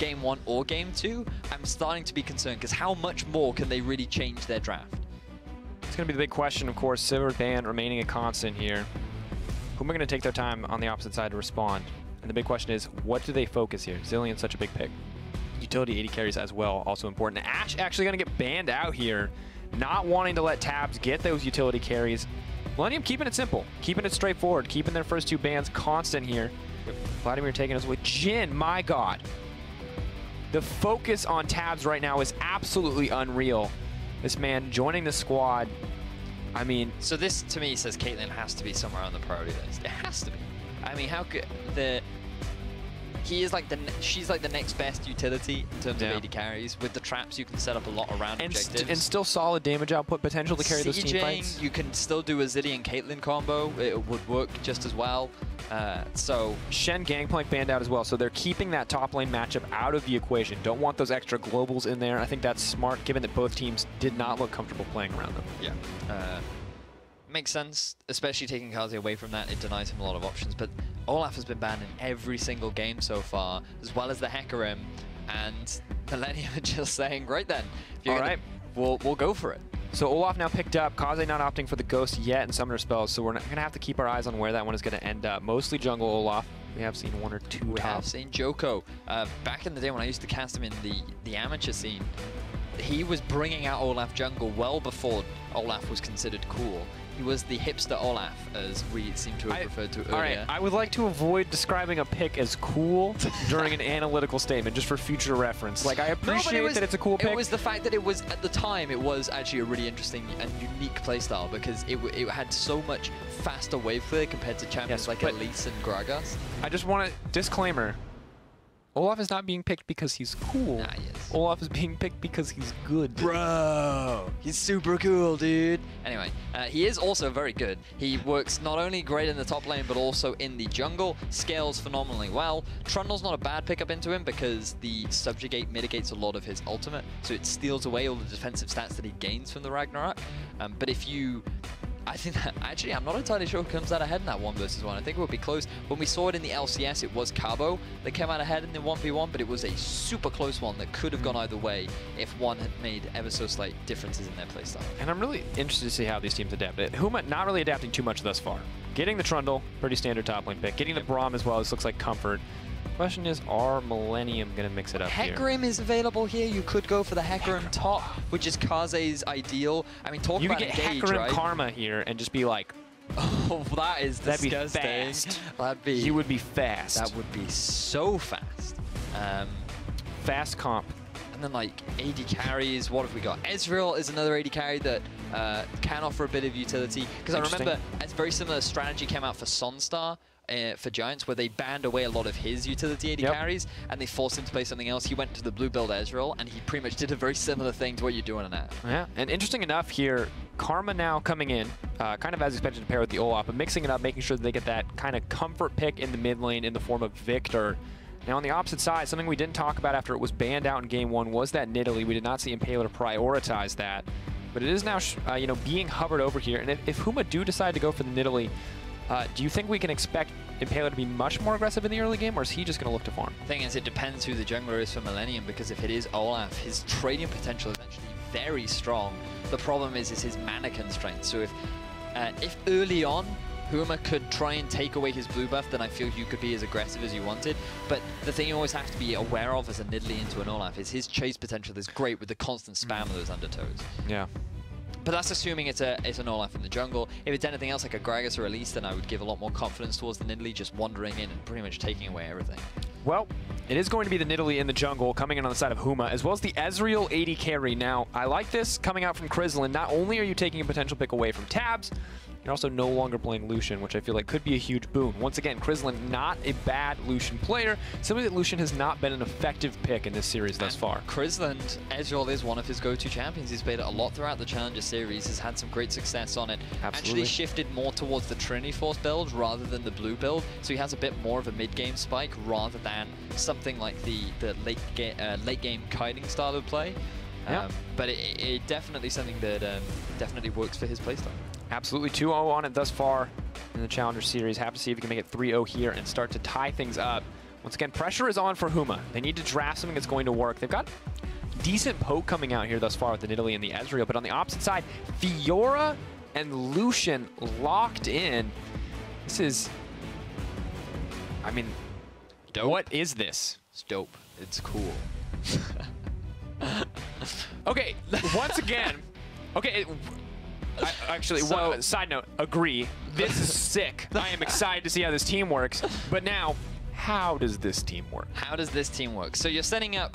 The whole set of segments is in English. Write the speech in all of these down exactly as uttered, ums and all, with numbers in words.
game one or game two, I'm starting to be concerned because how much more can they really change their draft? It's going to be the big question, of course. Silver Band remaining a constant here. Who am I going to take their time on the opposite side to respond? And the big question is, what do they focus here? Zilean's such a big pick. Utility A D carries as well, also important. Ashe actually going to get banned out here, not wanting to let Tabs get those utility carries. Millennium keeping it simple, keeping it straightforward, keeping their first two bans constant here. Vladimir taking us with Jhin, my god. The focus on Tabs right now is absolutely unreal. This man joining the squad, I mean... So this, to me, says Caitlyn has to be somewhere on the priority list. It has to be. I mean, how could the... He is like the, she's like the next best utility in terms yeah. of A D carries. With the traps, you can set up a lot around and objectives. St and still solid damage output potential to carry those team fights. You can still do a Zilean Caitlyn combo. It would work just as well. Uh, so Shen Gangplank banned out as well, so they're keeping that top lane matchup out of the equation. Don't want those extra globals in there. I think that's smart, given that both teams did not look comfortable playing around them. Yeah. Uh, Makes sense, especially taking Kaze away from that. It denies him a lot of options, but Olaf has been banned in every single game so far, as well as the Hecarim, and Millennium are just saying, right then, if you're All gonna, right, we'll, we'll go for it. So Olaf now picked up, Kaze not opting for the Ghost yet in Summoner Spells, so we're going to have to keep our eyes on where that one is going to end up. Mostly jungle Olaf. We have seen one or two We top. have seen Joko. Uh, back in the day when I used to cast him in the, the amateur scene, he was bringing out Olaf jungle well before Olaf was considered cool. He was the hipster Olaf, as we seem to have I, referred to earlier. All right, I would like to avoid describing a pick as cool during an analytical statement, just for future reference. Like, I appreciate no, it was, that it's a cool pick. It was the fact that it was, at the time, it was actually a really interesting and unique playstyle, because it, it had so much faster wave clear compared to champions yes, like Elise and Gragas. I just want to, disclaimer, Olaf is not being picked because he's cool. Nah, he is. Olaf is being picked because he's good. Bro, he's super cool, dude. Anyway, uh, he is also very good. He works not only great in the top lane, but also in the jungle. Scales phenomenally well. Trundle's not a bad pickup into him because the Subjugate mitigates a lot of his ultimate, so it steals away all the defensive stats that he gains from the Ragnarok. Um, but if you... I think that, actually, I'm not entirely sure who comes out ahead in that one versus one. I think it would be close. When we saw it in the L C S, it was Cabo that came out ahead in the one v one, but it was a super close one that could have gone either way if one had made ever so slight differences in their playstyle. And I'm really interested to see how these teams adapt. Huma not really adapting too much thus far. Getting the Trundle, pretty standard top lane pick. Getting the Braum as well, this looks like comfort. Question is, are Millennium going to mix it up here? Hecarim is available here. You could go for the Hecarim top, which is Kaze's ideal. I mean, talk you about could get engage, Hecarim right? Karma here and just be like, oh, that is that'd disgusting. Be fast. That'd be. You would be fast. That would be so fast. Um, fast comp. And then like A D carries, what have we got? Ezreal is another A D carry that uh, can offer a bit of utility. Because I remember a very similar strategy came out for Sonstar. Uh, for Giants, where they banned away a lot of his utility A D yep. carries, and they forced him to play something else. He went to the blue build Ezreal, and he pretty much did a very similar thing to what you're doing now. Yeah, and interesting enough here, Karma now coming in, uh, kind of as expected to pair with the Olaf, but mixing it up, making sure that they get that kind of comfort pick in the mid lane in the form of Victor. Now on the opposite side, something we didn't talk about after it was banned out in game one was that Nidalee. We did not see Impaler prioritize that, but it is now uh, you know, being hovered over here, and if, if Huma do decide to go for the Nidalee, Uh, do you think we can expect Impaler to be much more aggressive in the early game, or is he just going to look to farm? The thing is, it depends who the jungler is for Millennium, because if it is Olaf, his trading potential is actually very strong. The problem is, is his mana constraint. So if, uh, if early on, Huma could try and take away his blue buff, then I feel you could be as aggressive as you wanted. But the thing you always have to be aware of as a Nidalee into an Olaf is his chase potential is great with the constant spam of those undertows. Yeah. But that's assuming it's a it's an Olaf in the jungle. If it's anything else like a Gragas or Elise, then I would give a lot more confidence towards the Nidalee just wandering in and pretty much taking away everything. Well, it is going to be the Nidalee in the jungle coming in on the side of Huma, as well as the Ezreal A D carry. Now, I like this coming out from Krislin. Not only are you taking a potential pick away from Tabs, you're also no longer playing Lucian, which I feel like could be a huge boon. Once again, Krislin not a bad Lucian player, simply that Lucian has not been an effective pick in this series thus far. Krislin, Ezreal is one of his go-to champions. He's played it a lot throughout the Challenger Series, has had some great success on it. Absolutely. Actually shifted more towards the Trinity Force build rather than the blue build, so he has a bit more of a mid-game spike rather than something like the, the late, ga uh, late game kiting style of play. Yeah. Um, but it, it definitely something that um, definitely works for his playstyle. Absolutely, two oh on it thus far in the Challenger Series. Have to see if he can make it three oh here and start to tie things up Once again, pressure is on for Huma. They need to draft something that's going to work. They've got decent poke coming out here thus far with the Nidalee and the Ezreal, but on the opposite side, Fiora and Lucian locked in. This is, I mean, dope. What is this? It's dope. It's cool. Okay, once again, okay, it, I, actually, So- one, side note, agree. This is sick. I am excited to see how this team works, but now, how does this team work? How does this team work? So you're setting up...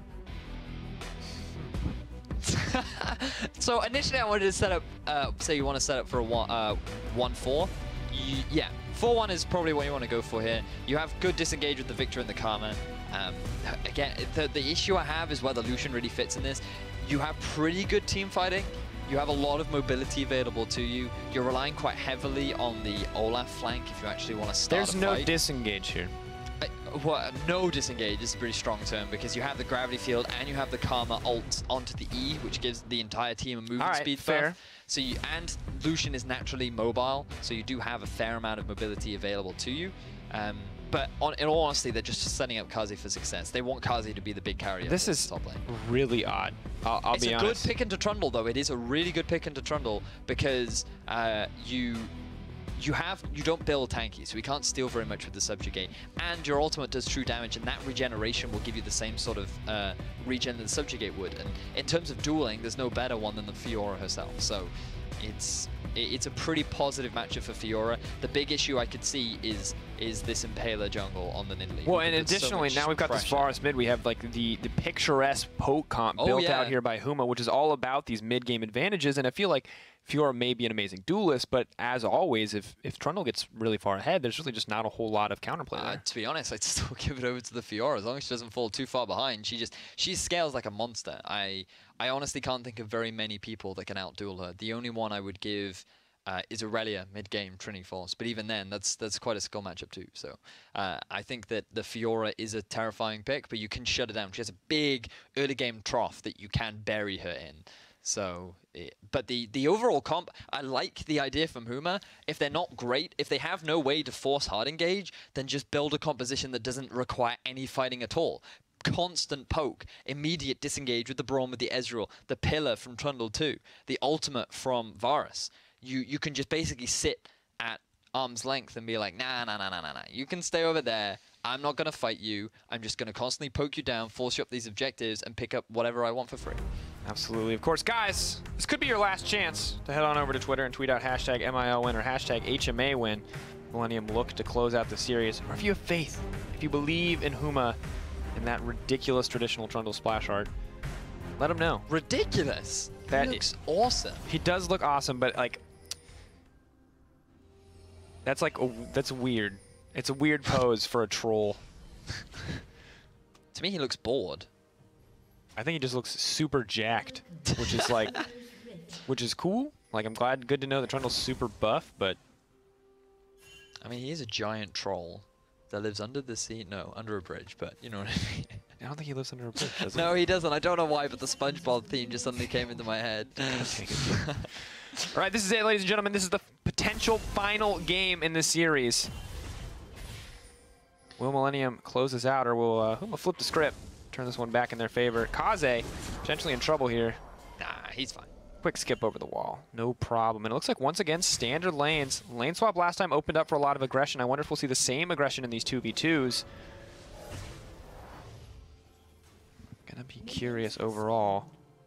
So initially I wanted to set up, uh, say you want to set up for a one, uh, one four. You, yeah, four one is probably what you want to go for here. You have good disengage with the Victor and the Karma. Um, again, the, the issue I have is whether Lucian really fits in this. You have pretty good team fighting. You have a lot of mobility available to you. You're relying quite heavily on the Olaf flank if you actually want to start There's a no fight. disengage here. Uh, well, no disengage is a pretty strong term because you have the gravity field and you have the Karma ult onto the E, which gives the entire team a movement All right, speed fair. buff. So you, and Lucian is naturally mobile, so you do have a fair amount of mobility available to you. Um, but on, in all honesty, they're just setting up Kazi for success. They want Kazi to be the big carrier. This for is top lane. really odd. I'll, I'll It's be a honest. good pick into Trundle, though. It is a really good pick into Trundle because uh, you you have you don't build tanky, so we can't steal very much with the Subjugate, and your ultimate does true damage, and that regeneration will give you the same sort of uh, regen that the Subjugate would. And in terms of dueling, there's no better one than the Fiora herself. So it's it's a pretty positive matchup for Fiora. The big issue I could see is is this Impaler jungle on the Nidalee. Well, We and could put so additionally, much now we've got this pressure. Forest mid. We have like the the picturesque poke comp Oh, built yeah. out here by Huma, which is all about these mid-game advantages. And I feel like Fiora may be an amazing duelist, but as always, if if Trundle gets really far ahead, there's really just not a whole lot of counterplay Uh, there. to be honest, I'd still give it over to the Fiora as long as she doesn't fall too far behind. She just she scales like a monster. I I honestly can't think of very many people that can outduel her. The only one I would give uh, is Aurelia mid-game Trinity Force, but even then, that's that's quite a skill matchup too. So uh, I think that the Fiora is a terrifying pick, but you can shut her down. She has a big early game trough that you can bury her in. So, it, but the the overall comp, I like the idea from Huma. If they're not great, if they have no way to force hard engage, then just build a composition that doesn't require any fighting at all. Constant poke, immediate disengage with the Braum with the Ezreal, the Pillar from Trundle two, the ultimate from Varus. You you can just basically sit at arm's length and be like, nah, nah, nah, nah, nah, nah. You can stay over there. I'm not going to fight you. I'm just going to constantly poke you down, force you up these objectives, and pick up whatever I want for free. Absolutely. Of course, guys, this could be your last chance to head on over to Twitter and tweet out hashtag M I L win or hashtag H M A win. Millennium look to close out the series. Or if you have faith, if you believe in Huma and that ridiculous traditional Trundle splash art, let him know. Ridiculous. That That looks awesome. He does look awesome, but like, that's like, a, that's weird. It's a weird pose for a troll. To me, he looks bored. I think he just looks super jacked, which is like, which is cool. Like, I'm glad, good to know that Trundle's super buff, but I mean, he is a giant troll that lives under the sea. No, under a bridge, but you know what I mean. I don't think he lives under a bridge, does he? No, he doesn't. I don't know why, but the SpongeBob theme just suddenly came into my head. Take it. All right, this is it, ladies and gentlemen. This is the potential final game in this series. Will Millennium close this out, or will uh, Huma flip the script, turn this one back in their favor? Kaze potentially in trouble here. Nah, he's fine. Quick skip over the wall, no problem. And it looks like once again standard lanes. Lane swap last time opened up for a lot of aggression. I wonder if we'll see the same aggression in these two v twos. Gonna be curious overall.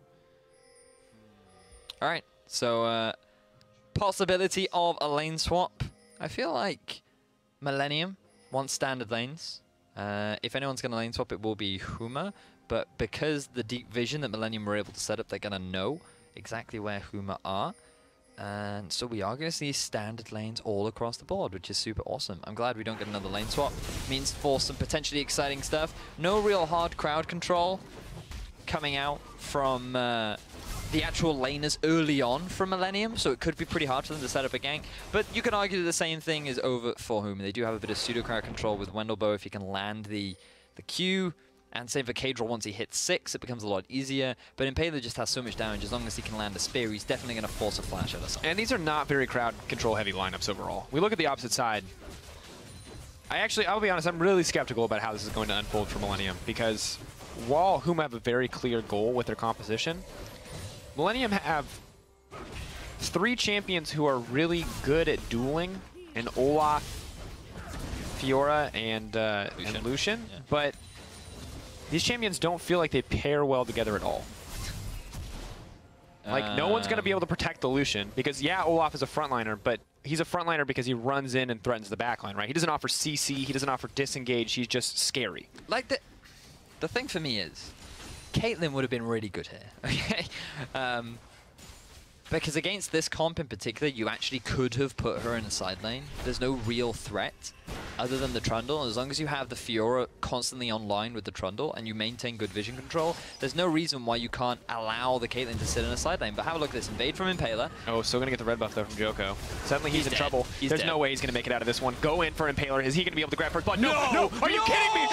All right, so uh, possibility of a lane swap. I feel like Millennium wants standard lanes. Uh, if anyone's going to lane swap, it will be Huma. But because the deep vision that Millennium were able to set up, they're going to know exactly where Huma are. And so we are going to see standard lanes all across the board, which is super awesome. I'm glad we don't get another lane swap. Means for some potentially exciting stuff. No real hard crowd control coming out from uh, the actual laners early on from Millennium, so it could be pretty hard for them to set up a gank. But you can argue the same thing is over for Huma. They do have a bit of pseudo crowd control with Wendelbow if he can land the, the Q. And same for Kadril, once he hits six, it becomes a lot easier. But Impaler just has so much damage, as long as he can land a spear, he's definitely going to force a flash at us. And these are not very crowd control heavy lineups overall. We look at the opposite side. I actually, I'll be honest, I'm really skeptical about how this is going to unfold for Millennium, because while Huma have a very clear goal with their composition, Millennium have three champions who are really good at dueling, and Olaf, Fiora, and, uh, Lucian. and Lucian, Yeah. but these champions don't feel like they pair well together at all. Like, no one's going to be able to protect the Lucian, because, yeah, Olaf is a frontliner, but he's a frontliner because he runs in and threatens the backline, right? He doesn't offer C C, he doesn't offer disengage, he's just scary. Like, the, the thing for me is, Caitlyn would have been really good here, okay? Um, because against this comp in particular, you actually could have put her in a side lane. There's no real threat other than the Trundle. As long as you have the Fiora constantly online with the Trundle and you maintain good vision control, there's no reason why you can't allow the Caitlyn to sit in a side lane. But have a look at this. Invade from Impaler. Oh, still going to get the red buff, though, from Joko. Suddenly he's, He's in dead. trouble. He's There's dead. no way he's going to make it out of this one. Go in for Impaler. Is he going to be able to grab first blood? No! No! No! Are you No! kidding me?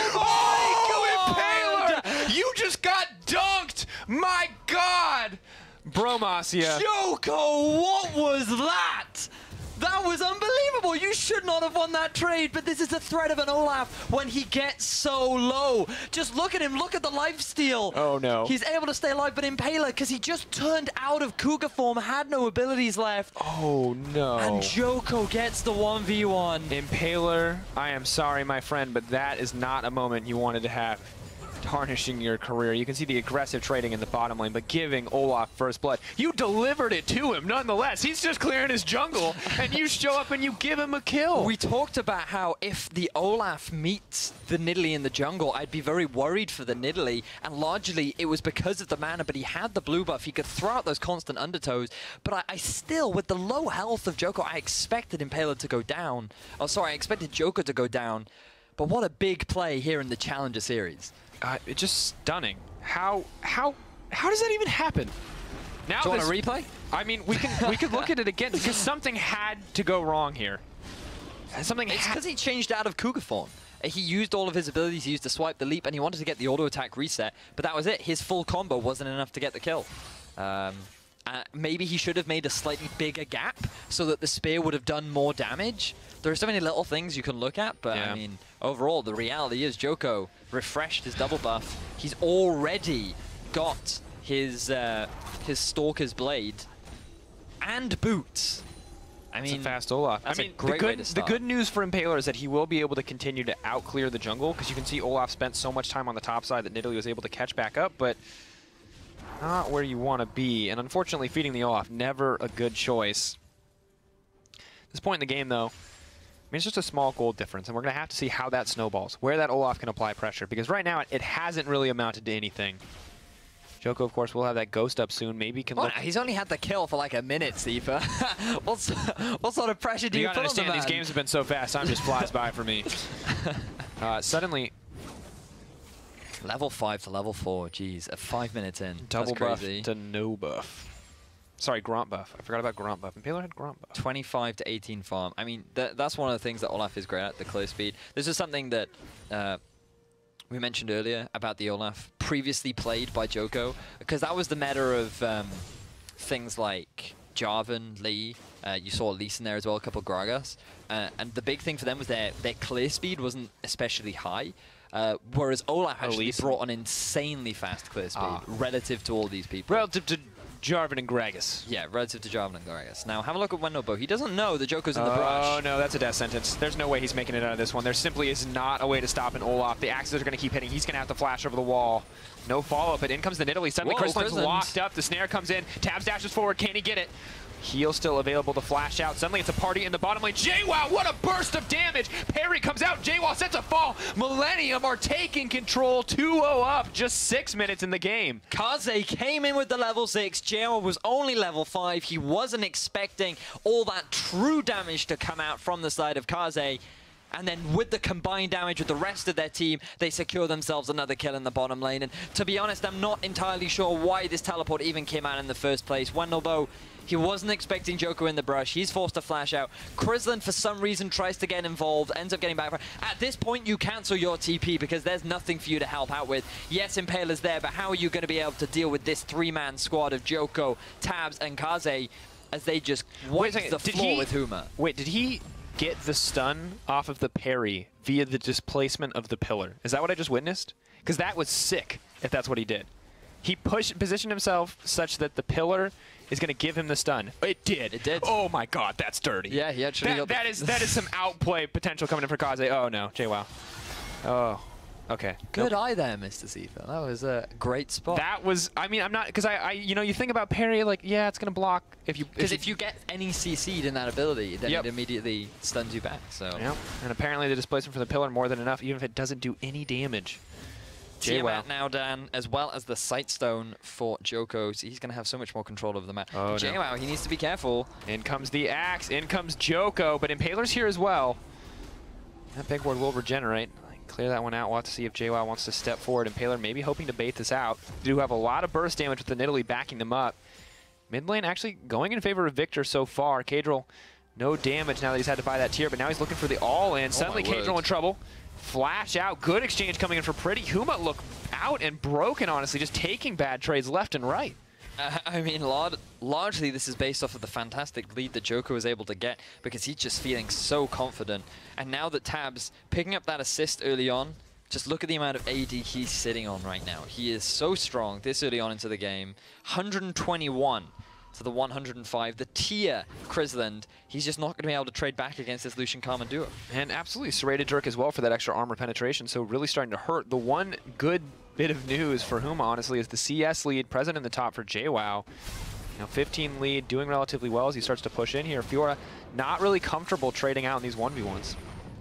Oh, Impaler! You just got dunked! My God! Bromacia. Joko, what was that? That was unbelievable. You should not have won that trade, but this is the threat of an Olaf when he gets so low. Just look at him. Look at the lifesteal. Oh, no. He's able to stay alive, but Impaler, because he just turned out of Cougar form, had no abilities left. Oh, no. And Joko gets the one v one. Impaler, I am sorry, my friend, but that is not a moment you wanted to have. Tarnishing your career. You can see the aggressive trading in the bottom lane, but giving Olaf first blood. You delivered it to him nonetheless. He's just clearing his jungle, and you show up and you give him a kill. We talked about how if the Olaf meets the Nidalee in the jungle, I'd be very worried for the Nidalee, and largely it was because of the mana, but he had the blue buff. He could throw out those constant undertows, but I, I still, with the low health of Joko, I expected Impaler to go down. Oh, sorry, I expected Joko to go down, but what a big play here in the Challenger Series. Uh, it's just stunning. How how how does that even happen? Now Do you this, want a replay? I mean, we can we could look at it again because something had to go wrong here. Something. It's had because he changed out of Cougar form. He used all of his abilities. He used the swipe, the leap, and he wanted to get the auto attack reset. But that was it. His full combo wasn't enough to get the kill. Um, uh, maybe he should have made a slightly bigger gap so that the spear would have done more damage. There are so many little things you can look at, but Yeah. I mean, overall, the reality is Joko refreshed his double buff. He's already got his uh, his Stalker's Blade and boots. I It's mean, a fast Olaf. that's I a mean, great the way good to the start. good news for Impaler is that he will be able to continue to outclear the jungle because you can see Olaf spent so much time on the top side that Nidalee was able to catch back up, but not where you want to be. And unfortunately, feeding the Olaf never a good choice. At this point in the game, though, I mean, it's just a small gold difference, and we're going to have to see how that snowballs, where that Olaf can apply pressure, because right now it, it hasn't really amounted to anything. Joko, of course, will have that ghost up soon. Maybe can Well, look. he's only had the kill for like a minute, Steeper. What's, what sort of pressure do You you, gotta put on the understand, man? these games have been so fast, time just flies by for me. Uh, suddenly, Level five to level four, jeez, at five minutes in. double That's buff crazy. to no buff. Sorry, Gromp buff. I forgot about Gromp buff. Impaler had Gromp buff. twenty-five to eighteen farm. I mean, th that's one of the things that Olaf is great at, the clear speed. This is something that uh, we mentioned earlier about the Olaf, previously played by Joko, because that was the meta of um, things like Jarvan, Lee. Uh, you saw Lee in there as well, a couple of Gragas. Uh, and the big thing for them was their, their clear speed wasn't especially high. Uh, whereas Olaf actually Lee Sin. brought an insanely fast clear speed Ah. relative to all these people. Relative to Jarvan and Gragas. Yeah, relative to Jarvan and Gragas. Now, have a look at Wendobo. He doesn't know that Joko's in the Oh, brush. no, that's a death sentence. There's no way he's making it out of this one. There simply is not a way to stop an Olaf. The axes are going to keep hitting. He's going to have to flash over the wall. No follow-up, but in comes the Nidalee. Suddenly, Whoa, Crystalline's Crystalline's- locked up. The snare comes in. Tabs dashes forward. Can he get it? Heal still available to flash out. Suddenly, it's a party in the bottom lane. JWoww, what a burst of damage! Parry comes out. JWoww sets a fall. Millennium are taking control. two oh up. Just six minutes in the game. Kaze came in with the level six. Jero was only level five. He wasn't expecting all that true damage to come out from the side of Kaze. And then with the combined damage with the rest of their team, they secure themselves another kill in the bottom lane. And to be honest, I'm not entirely sure why this teleport even came out in the first place. Wendell, though, he wasn't expecting Joko in the brush. He's forced to flash out. Krislin, for some reason, tries to get involved, ends up getting back. At this point, you cancel your T P because there's nothing for you to help out with. Yes, Impaler's there, but how are you going to be able to deal with this three-man squad of Joko, Tabs, and Kaze as they just wipe a second, the did floor he- with Huma? Wait, did he get the stun off of the parry via the displacement of the pillar. Is that what I just witnessed? Because that was sick, if that's what he did. He pushed, positioned himself such that the pillar is going to give him the stun. It did. It did. Oh my god, that's dirty. Yeah, he actually that, got the that is that is some outplay potential coming in for Kaze. Oh no, JWoww. Oh, okay. Good Nope. eye there, Mister Sifa. That was a great spot. That was, I mean, I'm not, because I, I, you know, you think about parry, like, yeah, it's going to block if you... Because if you get any C C'd in that ability, then Yep. it immediately stuns you back. So. Yeah, and apparently the displacement from the pillar more than enough, even if it doesn't do any damage. Tiamat now, Dan, as well as the Sight Stone for Joko, so he's going to have so much more control over the map. Oh, JWoww, no. he needs to be careful. In comes the axe, in comes Joko, but Impaler's here as well. That big ward will regenerate. Clear that one out. We'll have to see if JWoww wants to step forward. Impaler maybe hoping to bait this out. They do have a lot of burst damage with the Nidalee backing them up. Mid lane actually going in favor of Victor so far. Kadril, no damage now that he's had to buy that tier, but now he's looking for the all-in. Suddenly Kadril in trouble. Flash out. Good exchange coming in for Pretty. Huma look out and broken, honestly, just taking bad trades left and right. Uh, I mean, lar largely this is based off of the fantastic lead that Joko was able to get because he's just feeling so confident. And now that Tabs picking up that assist early on, just look at the amount of A D he's sitting on right now. He is so strong this early on into the game. one hundred twenty-one to the one hundred five. The tier Krisland, he's just not going to be able to trade back against this Lucian Karma duo. And absolutely serrated Dirk as well for that extra armor penetration, so really starting to hurt. The one good bit of news for Huma, honestly, is the C S lead present in the top for JWoww. Now fifteen lead, doing relatively well as he starts to push in here. Fiora not really comfortable trading out in these one v ones.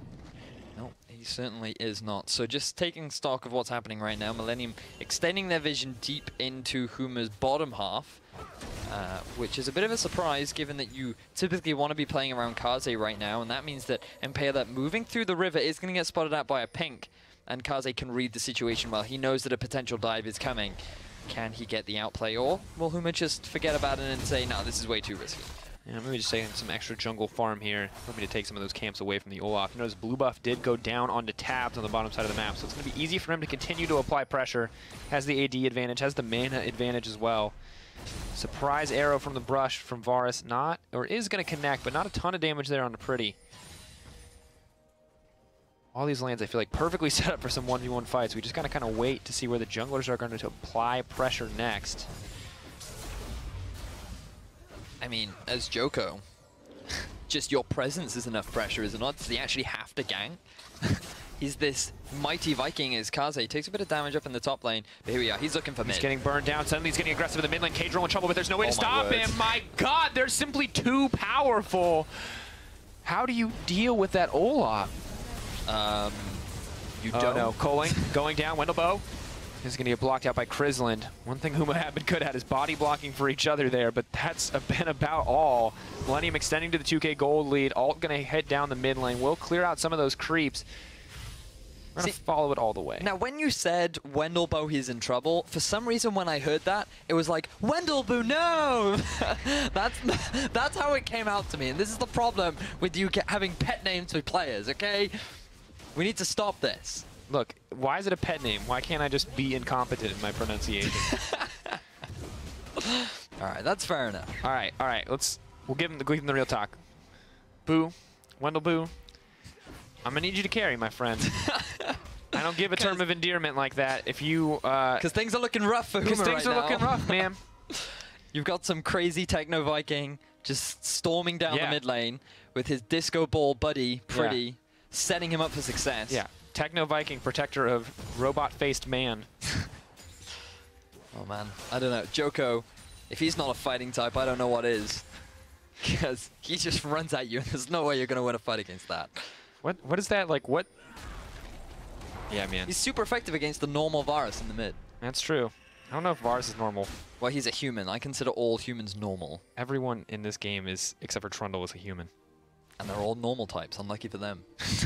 No, he certainly is not. So just taking stock of what's happening right now, Millennium extending their vision deep into Huma's bottom half, uh, which is a bit of a surprise given that you typically want to be playing around Kaze right now, and that means that Impaler moving through the river is going to get spotted out by a pink, and Kaze can read the situation well. He knows that a potential dive is coming. Can he get the outplay, or will Huma just forget about it and say, no, this is way too risky? Yeah, maybe just taking some extra jungle farm here. Hoping to take some of those camps away from the Olaf. Notice blue buff did go down onto Tabs on the bottom side of the map, so it's going to be easy for him to continue to apply pressure. Has the A D advantage, has the mana advantage as well. Surprise arrow from the brush from Varus. Not, or is going to connect, but not a ton of damage there on the Pretty. All these lanes, I feel like, perfectly set up for some one v one fights. We just got to kind of wait to see where the junglers are going to apply pressure next. I mean, as Joko, just your presence is enough pressure, is it not? Does he actually have to gank? He's this mighty Viking as Kaze. Takes a bit of damage up in the top lane, but here we are. He's looking for mid. He's getting burned down. Suddenly he's getting aggressive in the mid lane. Kadril in trouble, but there's no way Oh to my stop word. him. My god, they're simply too powerful. How do you deal with that Olaf? Um, you Oh don't. no, Coling going down. Wendelboe is going to get blocked out by Krisland. One thing Huma had been good at is body blocking for each other there, but that's been about all. Millennium extending to the two K gold lead. Alt going to head down the mid lane. We'll clear out some of those creeps. We're going to follow it all the way. Now, when you said Wendelboe, he's in trouble, for some reason when I heard that, it was like, Wendelboe, no! that's that's how it came out to me, and this is the problem with you get, having pet names for players, okay? We need to stop this. Look, why is it a pet name? Why can't I just be incompetent in my pronunciation? All right, that's fair enough. all right, all right. Let's we'll give him the give him the real talk. Boo, Wendell Boo. I'm gonna need you to carry, my friend. I don't give a term of endearment like that. If you, uh, Because things are looking rough for Huma because right things are now. looking rough, man. You've got some crazy Techno Viking just storming down Yeah. the mid lane with his disco ball buddy, Pretty, Yeah. setting him up for success. Yeah, Techno Viking, protector of robot-faced man. Oh man, I don't know. Joko, if he's not a fighting type, I don't know what is. Because he just runs at you, and there's no way you're going to win a fight against that. What? What is that? Like what? Yeah, man. He's super effective against the normal Varus in the mid. That's true. I don't know if Varus is normal. Well, he's a human. I consider all humans normal. Everyone in this game is, except for Trundle, is a human. And they're all normal types, unlucky for them.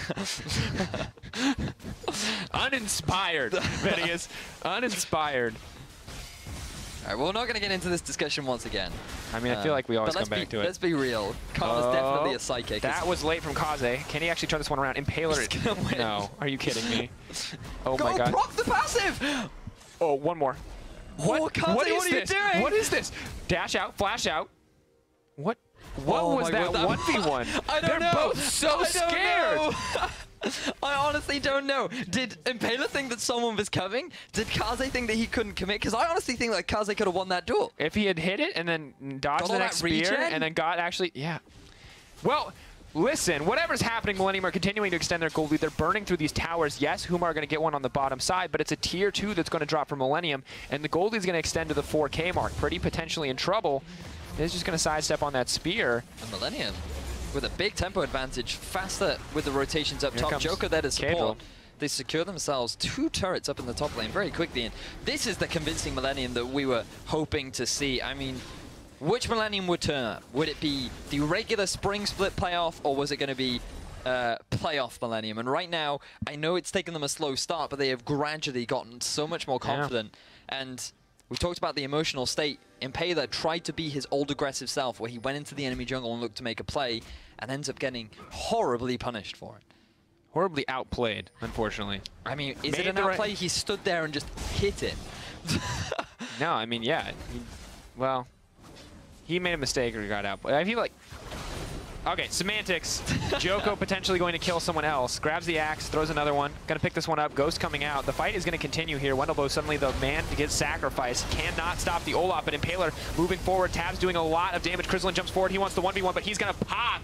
Uninspired, Vedius. Uninspired. All right, well, we're not going to get into this discussion once again. I mean, I feel Um, like we always but come let's back be, to it. Let's be real. Karma's Oh, definitely a psychic. That was late from Kaze. Can he actually turn this one around? Impaler. He's gonna win. No. Are you kidding me? Oh Go my god. proc the passive! Oh, one more. Oh, Kaze, what is what are you this? doing? What is this? Dash out, flash out. What? What Oh was my that God, one v one? I don't They're know. both so I don't scared. know. I honestly don't know. Did Impaler think that someone was coming? Did Kaze think that he couldn't commit? Because I honestly think that Kaze could have won that duel. If he had hit it and then dodged Got the all next that spear regen? and then got actually, yeah. Well, listen, whatever's happening, Millennium are continuing to extend their gold lead. They're burning through these towers. Yes, Huma are going to get one on the bottom side, but it's a tier two that's going to drop for Millennium, and the gold lead is going to extend to the four K mark. Pretty potentially in trouble. It's just going to sidestep on that spear. And Millennium with a big tempo advantage, faster with the rotations up Here top. comes Joker there to support. Kadril. They secure themselves two turrets up in the top lane very quickly, and this is the convincing Millennium that we were hoping to see. I mean, which Millennium would turn up? Would it be the regular spring split playoff, or was it going to be uh, playoff Millennium? And right now, I know it's taken them a slow start, but they have gradually gotten so much more confident. Yeah. And we talked about the emotional state. Impaler tried to be his old aggressive self, where he went into the enemy jungle and looked to make a play, and ends up getting horribly punished for it. Horribly outplayed, unfortunately. I mean, is Made it an the right- outplay? He stood there and just hit it. No, I mean, yeah. He, well, he made a mistake or he got outplayed. I feel like... Okay, semantics. Joko potentially going to kill someone else. Grabs the axe, throws another one. Gonna pick this one up. Ghost coming out. The fight is gonna continue here. Wendelboe suddenly the man to get sacrificed. Cannot stop the Olaf, but Impaler moving forward. Tab's doing a lot of damage. Krislin jumps forward. He wants the one v one, but he's gonna pop.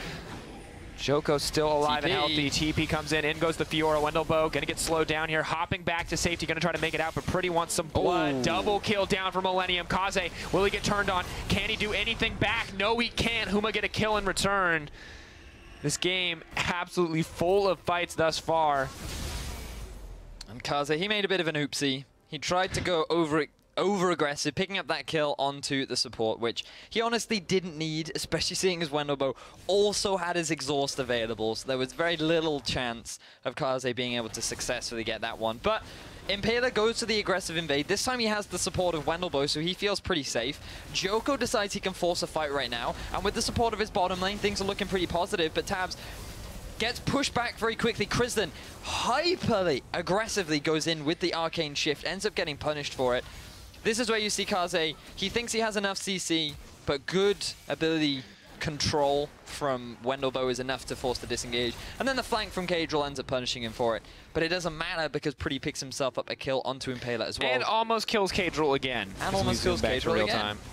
Joko still alive T P. and healthy. T P comes in. In goes the Fiora. Wendelboe gonna get slowed down here. Hopping back to safety. Gonna try to make it out, but Pretty wants some blood. Ooh. Double kill down for Millennium. Kaze, will he get turned on? Can he do anything back? No, he can't. Huma get a kill in return. This game absolutely full of fights thus far. And Kaze, he made a bit of an oopsie. He tried to go over over aggressive, picking up that kill onto the support, which he honestly didn't need, especially seeing as Wendelboe also had his exhaust available, so there was very little chance of Kaze being able to successfully get that one. But Impaler goes to the aggressive invade. This time he has the support of Wendelboe, so he feels pretty safe. Joko decides he can force a fight right now, and with the support of his bottom lane, things are looking pretty positive, but Tabs gets pushed back very quickly. Krislin hyperly aggressively goes in with the arcane shift, ends up getting punished for it. This is where you see Kaze. He thinks he has enough C C, but good ability control from Wendelboe is enough to force the disengage. And then the flank from Kadril ends up punishing him for it. But it doesn't matter because Pretty picks himself up a kill onto Impaler as well. And almost kills Kadril again. And as we almost zoom kills back to Kadril real again. time.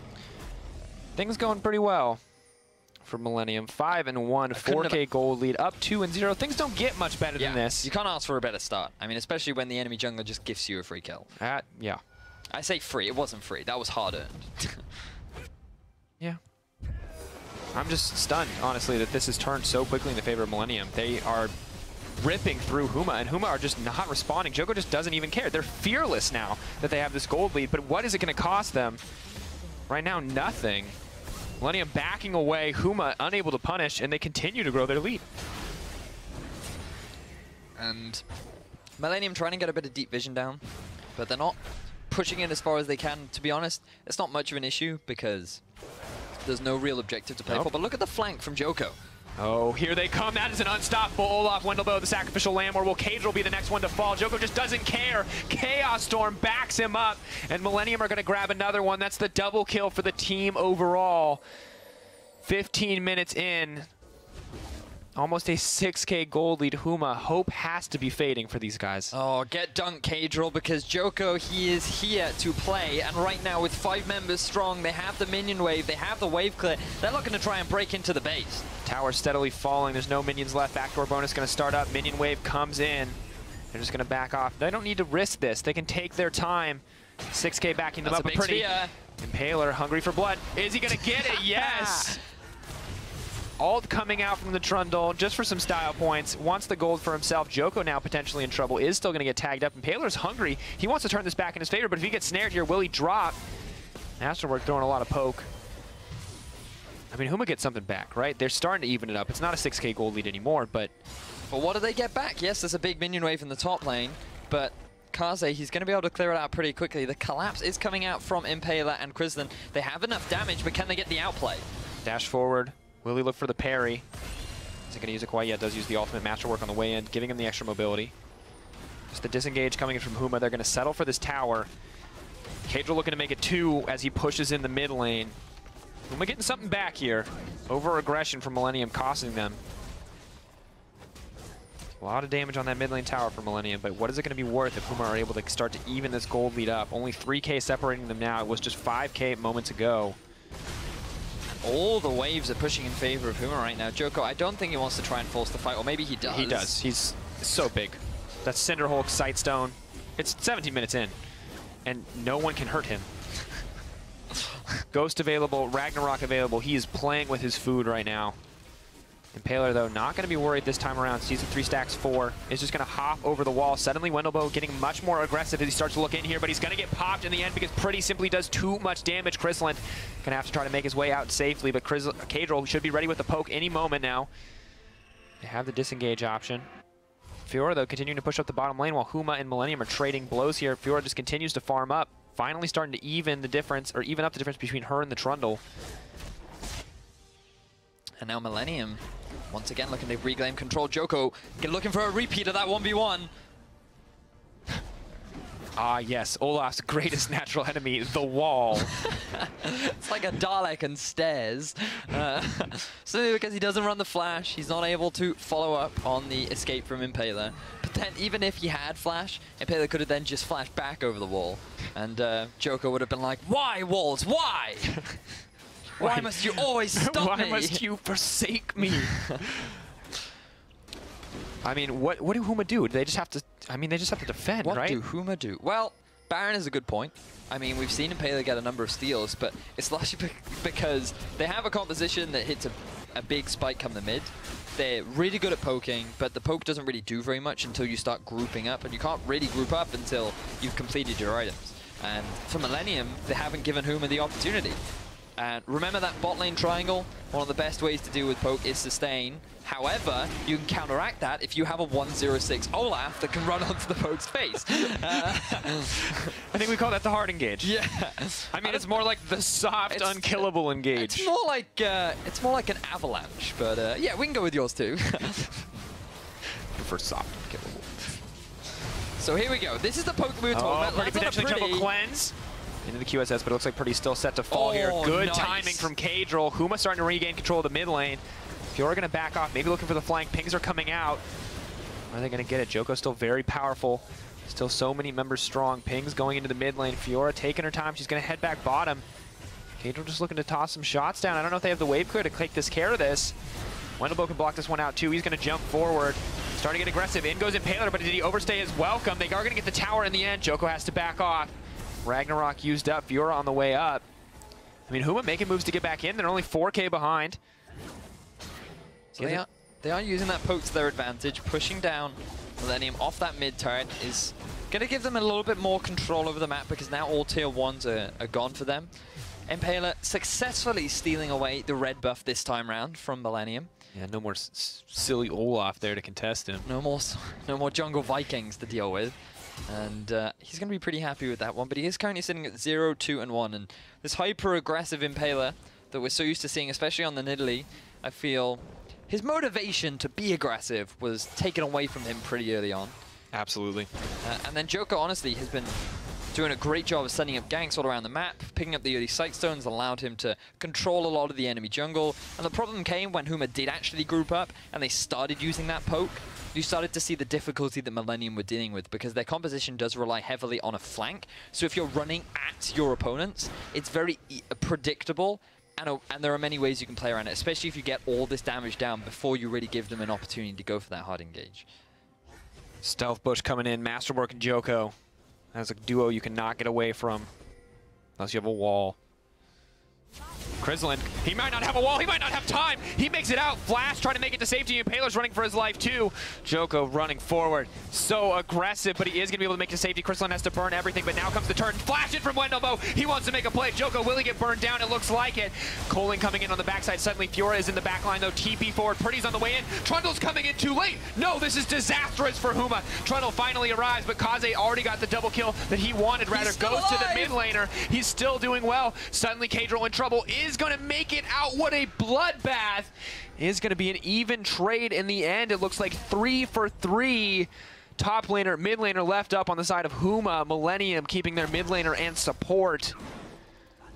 Things going pretty well for Millennium. Five and one, four K have- gold lead, up two and zero. Things don't get much better Yeah, than this. you can't ask for a better start. I mean, especially when the enemy jungler just gifts you a free kill. Uh, yeah. I say free, it wasn't free. That was hard earned. Yeah. I'm just stunned, honestly, that this has turned so quickly in the favor of Millennium. They are ripping through Huma, and Huma are just not responding. Joko just doesn't even care. They're fearless now that they have this gold lead, but what is it going to cost them? Right now, nothing. Millennium backing away, Huma unable to punish, and they continue to grow their lead. And Millennium trying to get a bit of deep vision down, but they're not pushing it as far as they can. To be honest, it's not much of an issue because there's no real objective to play Nope. for. But look at the flank from Joko. Oh, here they come. That is an unstoppable Olaf. Wendelboe, the sacrificial lamb, or will Kadril be the next one to fall? Joko just doesn't care. Chaos Storm backs him up, and Millennium are going to grab another one. That's the double kill for the team overall. fifteen minutes in. Almost a six K gold lead. Huma, hope has to be fading for these guys. Oh, get dunked, Kadril, because Joko, he is here to play. And right now, with five members strong, they have the minion wave, they have the wave clear. They're looking to try and break into the base. Tower steadily falling. There's no minions left. Backdoor bonus going to start up. Minion wave comes in. They're just going to back off. They don't need to risk this. They can take their time. six K backing them That's up. a big pretty. sphere. Impaler, hungry for blood. Is he going to get it? Yes! Ult coming out from the Trundle just for some style points. Wants the gold for himself. Joko now potentially in trouble. Is still going to get tagged up. Impaler's hungry. He wants to turn this back in his favor, but if he gets snared here, will he drop? Masterwork throwing a lot of poke. I mean, Huma gets something back, right? They're starting to even it up. It's not a six K gold lead anymore, but... But what do they get back? Yes, there's a big minion wave in the top lane, but Kaze, he's going to be able to clear it out pretty quickly. The collapse is coming out from Impaler and Krislin. They have enough damage, but can they get the outplay? Dash forward. Will he look for the parry? Is he going to use it quite yet? Does use the ultimate masterwork on the way in, giving him the extra mobility. Just the disengage coming in from Huma. They're going to settle for this tower. Kadril looking to make it two as he pushes in the mid lane. Huma getting something back here. Over-aggression from Millennium costing them. A lot of damage on that mid lane tower for Millennium, but what is it going to be worth if Huma are able to start to even this gold lead up? Only three K separating them now. It was just five K moments ago. All the waves are pushing in favor of Huma right now. Joko, I don't think he wants to try and force the fight, or maybe he does. He does. He's so big. That's Cinder Hulk, Sightstone. It's seventeen minutes in, and no one can hurt him. Ghost available, Ragnarok available. He is playing with his food right now. Impaler, though, not going to be worried this time around. Sees the three stacks four. Is just going to hop over the wall. Suddenly, Wendelboe getting much more aggressive as he starts to look in here, but he's going to get popped in the end because Pretty simply does too much damage. Crystalline going to have to try to make his way out safely, but Kadril should be ready with the poke any moment now. They have the disengage option. Fiora, though, continuing to push up the bottom lane while Huma and Millennium are trading blows here. Fiora just continues to farm up, finally starting to even the difference, or even up the difference between her and the Trundle. And now Millennium, once again, looking to reclaim control. Joko looking for a repeat of that one v one. Ah, yes, Olaf's greatest natural enemy, the wall. It's like a Dalek and stairs. Uh, simply because he doesn't run the flash, he's not able to follow up on the escape from Impaler. But then, even if he had flash, Impaler could have then just flashed back over the wall. And uh, Joko would have been like, why, walls, why? Why must you always stop Why me? Why must you forsake me? I mean, what what do Huma do? They just have to. I mean, they just have to defend, what right? What do Huma do? Well, Baron is a good point. I mean, we've seen Impaler get a number of steals, but it's largely because they have a composition that hits a, a big spike come the mid. They're really good at poking, but the poke doesn't really do very much until you start grouping up, and you can't really group up until you've completed your items. And for Millennium, they haven't given Huma the opportunity. And remember that bot lane triangle? One of the best ways to deal with poke is sustain. However, you can counteract that if you have a one zero six Olaf that can run onto the poke's face. Uh, I think we call that the hard engage. Yeah. I mean, it's more like the soft, it's, unkillable engage. It's more like uh, it's more like an avalanche, but uh, yeah, we can go with yours too. For soft, unkillable. So here we go. This is the poke we were talking oh, about. Pretty potentially jungle cleanse. Into the Q S S, but it looks like Pretty's still set to fall oh, here. Good nice. timing from Kadril. Huma starting to regain control of the mid lane. Fiora going to back off, maybe looking for the flank. Pings are coming out. Are they going to get it? Joko's still very powerful. Still so many members strong. Pings going into the mid lane. Fiora taking her time. She's going to head back bottom. Kadril just looking to toss some shots down. I don't know if they have the wave clear to take this care of this. Wendelboe can block this one out too. He's going to jump forward. Starting to get aggressive. In goes Impaler, but did he overstay his welcome? They are going to get the tower in the end. Joko has to back off. Ragnarok used up, Fiora on the way up. I mean, Huma making moves to get back in. They're only four K behind. So they are, they are using that poke to their advantage, pushing down Millennium off that mid turret is going to give them a little bit more control over the map because now all tier ones are, are gone for them. Impaler successfully stealing away the red buff this time round from Millennium. Yeah, no more s silly Olaf there to contest him. No more, no more jungle Vikings to deal with. And uh, he's going to be pretty happy with that one, but he is currently sitting at zero, two, and one. And this hyper-aggressive Impaler that we're so used to seeing, especially on the Nidalee, I feel his motivation to be aggressive was taken away from him pretty early on. Absolutely. Uh, and then Joko, honestly, has been doing a great job of setting up ganks all around the map. Picking up the early sight stones allowed him to control a lot of the enemy jungle. And the problem came when Huma did actually group up and they started using that poke. You started to see the difficulty that Millennium were dealing with because their composition does rely heavily on a flank. So if you're running at your opponents, it's very e predictable, and, a, and there are many ways you can play around it, especially if you get all this damage down before you really give them an opportunity to go for that hard engage. Stealth Bush coming in, Masterwork and Joko. That's a duo you cannot get away from unless you have a wall. Crystalline, he might not have a wall, he might not have time. He makes it out. Flash trying to make it to safety. Impaler's running for his life too. Joko running forward. So aggressive, but he is going to be able to make it to safety. Crystalline has to burn everything, but now comes the turn. Flash it from Wendelboe. He wants to make a play. Joko, will he get burned down? It looks like it. Coling coming in on the backside. Suddenly Fiora is in the back line though. T P forward. Pretty's on the way in. Trundle's coming in too late. No, this is disastrous for Huma. Trundle finally arrives, but Kaze already got the double kill that he wanted. Rather goes alive. To the mid laner. He's still doing well. Suddenly Kadril in trouble. Is going to make it out. What a bloodbath. Is going to be an even trade in the end. It looks like three for three. Top laner, mid laner left up on the side of Huma. Millennium keeping their mid laner and support.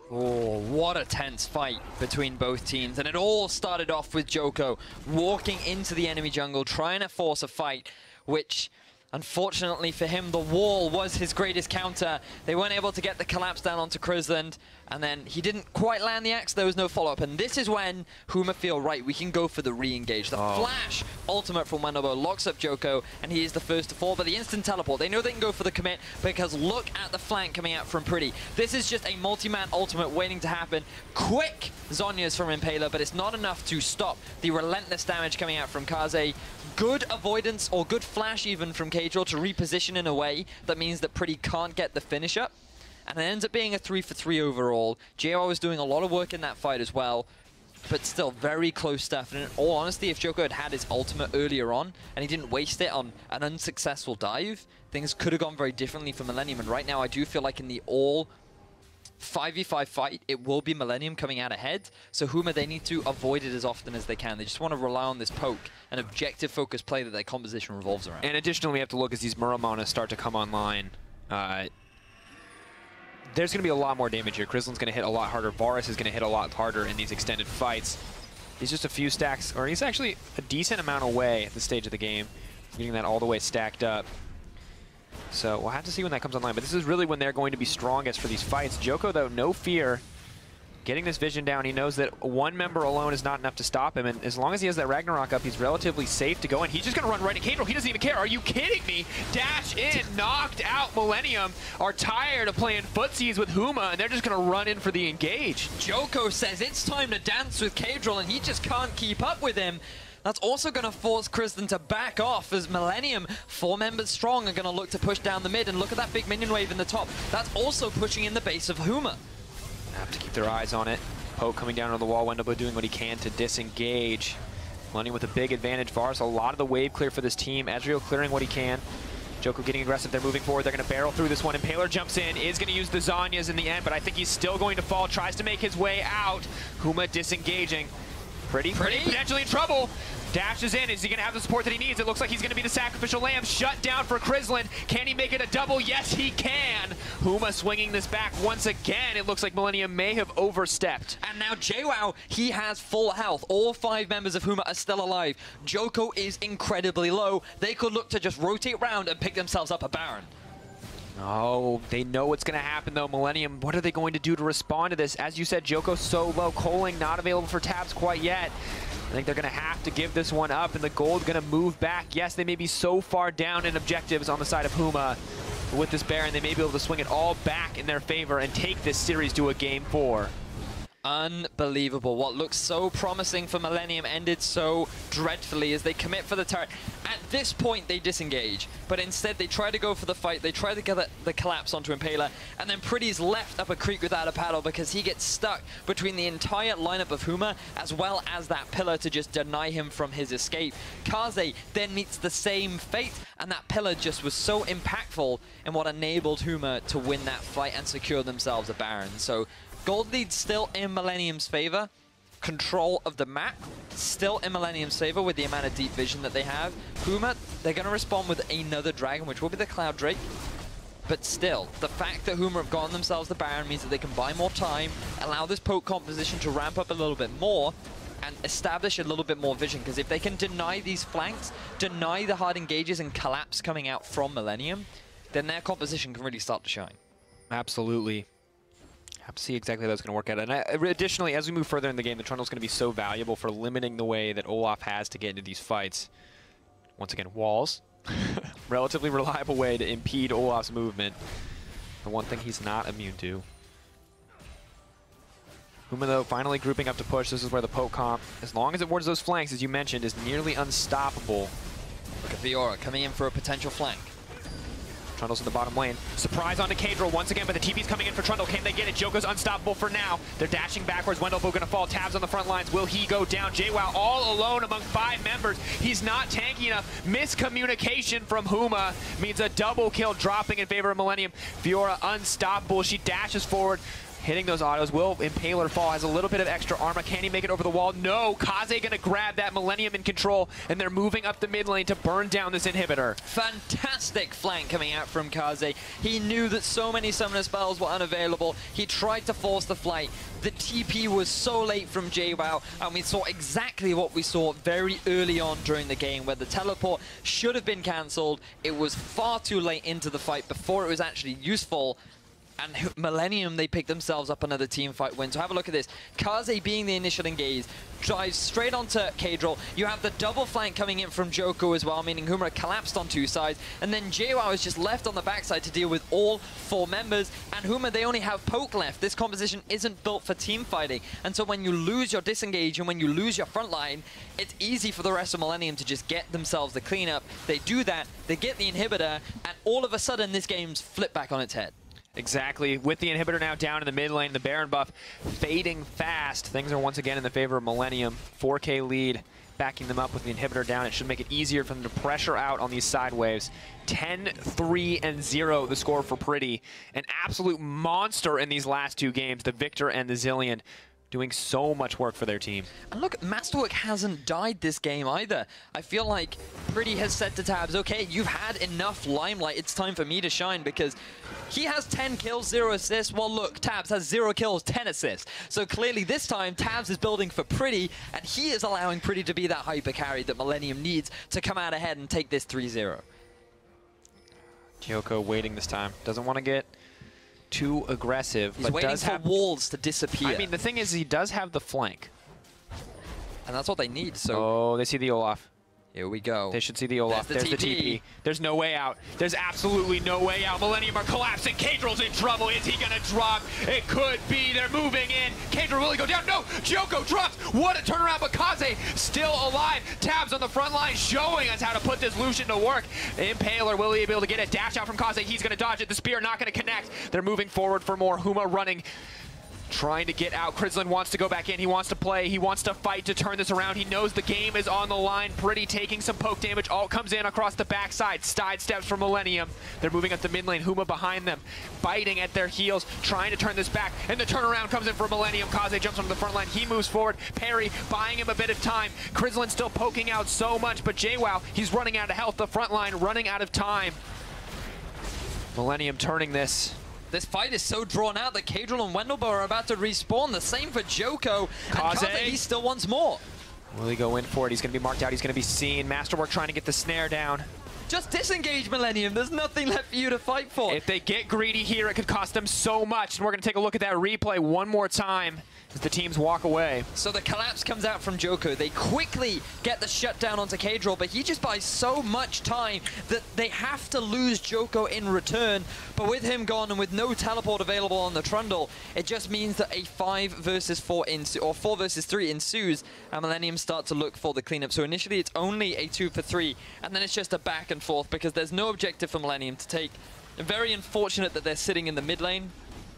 Oh, what a tense fight between both teams. And it all started off with Djoko walking into the enemy jungle, trying to force a fight, which, unfortunately for him, the wall was his greatest counter. They weren't able to get the collapse down onto Krisland, and then he didn't quite land the axe. There was no follow-up, and this is when Huma feel, right, we can go for the re-engage. The oh. flash ultimate from Wendelboe locks up Djoko, and he is the first to fall, but the instant teleport, they know they can go for the commit, because look at the flank coming out from Pretty. This is just a multi-man ultimate waiting to happen. Quick Zhonya's from Impaler, but it's not enough to stop the relentless damage coming out from Kaze. Good avoidance, or good flash even from Kadril to reposition in a way that means that Pretty can't get the finish up. And it ends up being a three for three overall. J O was doing a lot of work in that fight as well, but still very close stuff. And in all honesty, if Djoko had had his ultimate earlier on and he didn't waste it on an unsuccessful dive, things could have gone very differently for Millennium. And right now I do feel like in the all five v five fight, it will be Millennium coming out ahead. So Huma, they need to avoid it as often as they can. They just want to rely on this poke, an objective focused play that their composition revolves around. And additionally, we have to look as these Muramana start to come online. Uh, there's going to be a lot more damage here. Krisland's going to hit a lot harder. Varus is going to hit a lot harder in these extended fights. He's just a few stacks, or he's actually a decent amount away at this stage of the game. Getting that all the way stacked up. So we'll have to see when that comes online, but this is really when they're going to be strongest for these fights. Djoko, though, no fear. Getting this vision down, he knows that one member alone is not enough to stop him, and as long as he has that Ragnarok up, he's relatively safe to go, and he's just going to run right at Kadril. He doesn't even care. Are you kidding me? Dash in, knocked out. Millennium are tired of playing footsies with Huma, and they're just going to run in for the engage. Djoko says it's time to dance with Kadril, and he just can't keep up with him. That's also going to force Krisland to back off as Millennium, four members strong, are going to look to push down the mid. And look at that big minion wave in the top. That's also pushing in the base of Huma. Have to keep their eyes on it. Poke coming down on the wall. Wendelboe doing what he can to disengage. Millennium with a big advantage. Varus, a lot of the wave clear for this team. Ezreal clearing what he can. Djoko getting aggressive. They're moving forward. They're going to barrel through this one. Impaler jumps in. Is going to use the Zhonya's in the end, but I think he's still going to fall. Tries to make his way out. Huma disengaging. Pretty, pretty, pretty potentially in trouble. Dashes in. Is he going to have the support that he needs? It looks like he's going to be the sacrificial lamb. Shut down for Krisland. Can he make it a double? Yes, he can. Huma swinging this back once again. It looks like Millennium may have overstepped. And now J W O W, he has full health. All five members of Huma are still alive. Djoko is incredibly low. They could look to just rotate around and pick themselves up a Baron. Oh, they know what's going to happen, though. Millennium, what are they going to do to respond to this? As you said, Djoko so low. Coling not available for tabs quite yet. I think they're going to have to give this one up, and the gold going to move back. Yes, they may be so far down in objectives on the side of Huma. But with this Baron, they may be able to swing it all back in their favor and take this series to a game four. Unbelievable. What looks so promising for Millennium ended so dreadfully as they commit for the turret. At this point, they disengage, but instead they try to go for the fight. They try to get the, the collapse onto Impaler, and then Pretty's left up a creek without a paddle because he gets stuck between the entire lineup of Huma as well as that pillar to just deny him from his escape. Kaze then meets the same fate, and that pillar just was so impactful in what enabled Huma to win that fight and secure themselves a Baron. So gold lead still in Millennium's favor. Control of the map still in Millennium's favor with the amount of deep vision that they have. Huma, they're going to respond with another dragon, which will be the Cloud Drake. But still, the fact that Huma have gotten themselves the Baron means that they can buy more time, allow this poke composition to ramp up a little bit more, and establish a little bit more vision. Because if they can deny these flanks, deny the hard engages and collapse coming out from Millennium, then their composition can really start to shine. Absolutely. Have to see exactly how that's going to work out. And I, additionally, as we move further in the game, the Trundle's going to be so valuable for limiting the way that Olaf has to get into these fights. Once again, walls. Relatively reliable way to impede Olaf's movement. The one thing he's not immune to. Huma, though, finally grouping up to push. This is where the poke comp, as long as it wards those flanks, as you mentioned, is nearly unstoppable. Look at Fiora coming in for a potential flank. Trundle's in the bottom lane. Surprise onto Kadril once again, but the T P's coming in for Trundle. Can they get it? Djoko's unstoppable for now. They're dashing backwards. Wendelboe going to fall. Tabs on the front lines. Will he go down? J W O W all alone among five members. He's not tanky enough. Miscommunication from Huma means a double kill dropping in favor of Millennium. Fiora unstoppable. She dashes forward. hitting those autos. Will Impaler fall? Has a little bit of extra armor. Can he make it over the wall? No. Kaze gonna grab that. Millennium in control, and they're moving up the mid lane to burn down this inhibitor. Fantastic flank coming out from Kaze. He knew that so many summoner spells were unavailable. He tried to force the flight. The T P was so late from JWoww, and we saw exactly what we saw very early on during the game, where the teleport should have been cancelled. It was far too late into the fight before it was actually useful. And Millennium, they picked themselves up another team fight win. So have a look at this. Kaze being the initial engage, drives straight onto Kadril. You have the double flank coming in from Joko as well, meaning Humra collapsed on two sides. And then JWoww is just left on the backside to deal with all four members. And Humra, they only have poke left. This composition isn't built for team fighting. And so when you lose your disengage and when you lose your front line, it's easy for the rest of Millennium to just get themselves the cleanup. They do that, they get the inhibitor, and all of a sudden this game's flipped back on its head. Exactly. With the inhibitor now down in the mid lane, the Baron buff fading fast. Things are once again in the favor of Millennium. four K lead, backing them up with the inhibitor down. It should make it easier for them to pressure out on these side waves. ten, three, and zero the score for Pretty. An absolute monster in these last two games, the Victor and the Zilean, doing so much work for their team. And look, Masterwork hasn't died this game either. I feel like Pretty has said to Tabs, okay, you've had enough limelight, it's time for me to shine, because he has ten kills, zero assists. Well, look, Tabs has zero kills, ten assists. So clearly this time, Tabs is building for Pretty, and he is allowing Pretty to be that hyper carry that Millennium needs to come out ahead and take this three zero. Joko waiting this time. Doesn't want to get too aggressive. He's but waiting does for have, walls to disappear. I mean, the thing is, he does have the flank. And that's what they need, so... Oh, they see the Olaf. Here we go. They should see the Olaf. There's the, There's the T P. There's no way out. There's absolutely no way out. Millennium are collapsing. Kadril's in trouble. Is he going to drop? It could be. They're moving in. Kadril, will he go down? No! Joko drops. What a turnaround, but Kaze still alive. Tabs on the front line showing us how to put this Lucian to work. Impaler, will he be able to get a dash out from Kaze? He's going to dodge it. The spear not going to connect. They're moving forward for more. Huma running, trying to get out. Krislin wants to go back in. He wants to play. He wants to fight to turn this around. He knows the game is on the line. Pretty taking some poke damage. Alt comes in across the backside. Side steps for Millennium. They're moving up the mid lane. Huma behind them, biting at their heels, trying to turn this back. And the turnaround comes in for Millennium. Kaze jumps onto the front line. He moves forward. Parry buying him a bit of time. Krislin still poking out so much, but JWoww, he's running out of health. The front line running out of time. Millennium turning this. This fight is so drawn out that Kadril and Wendelbo are about to respawn. The same for Joko. Kaze. And Kaze, he still wants more. Will he go in for it? He's going to be marked out. He's going to be seen. Masterwork trying to get the snare down. Just disengage, Millennium. There's nothing left for you to fight for. If they get greedy here, it could cost them so much. And we're going to take a look at that replay one more time as the teams walk away. So the collapse comes out from Joko. They quickly get the shutdown onto Kadril, but he just buys so much time that they have to lose Joko in return. But with him gone and with no teleport available on the Trundle, it just means that a five versus four ensues, or four versus three ensues, and Millennium start to look for the cleanup. So initially it's only a two for three, and then it's just a back and forth because there's no objective for Millennium to take. Very unfortunate that they're sitting in the mid lane.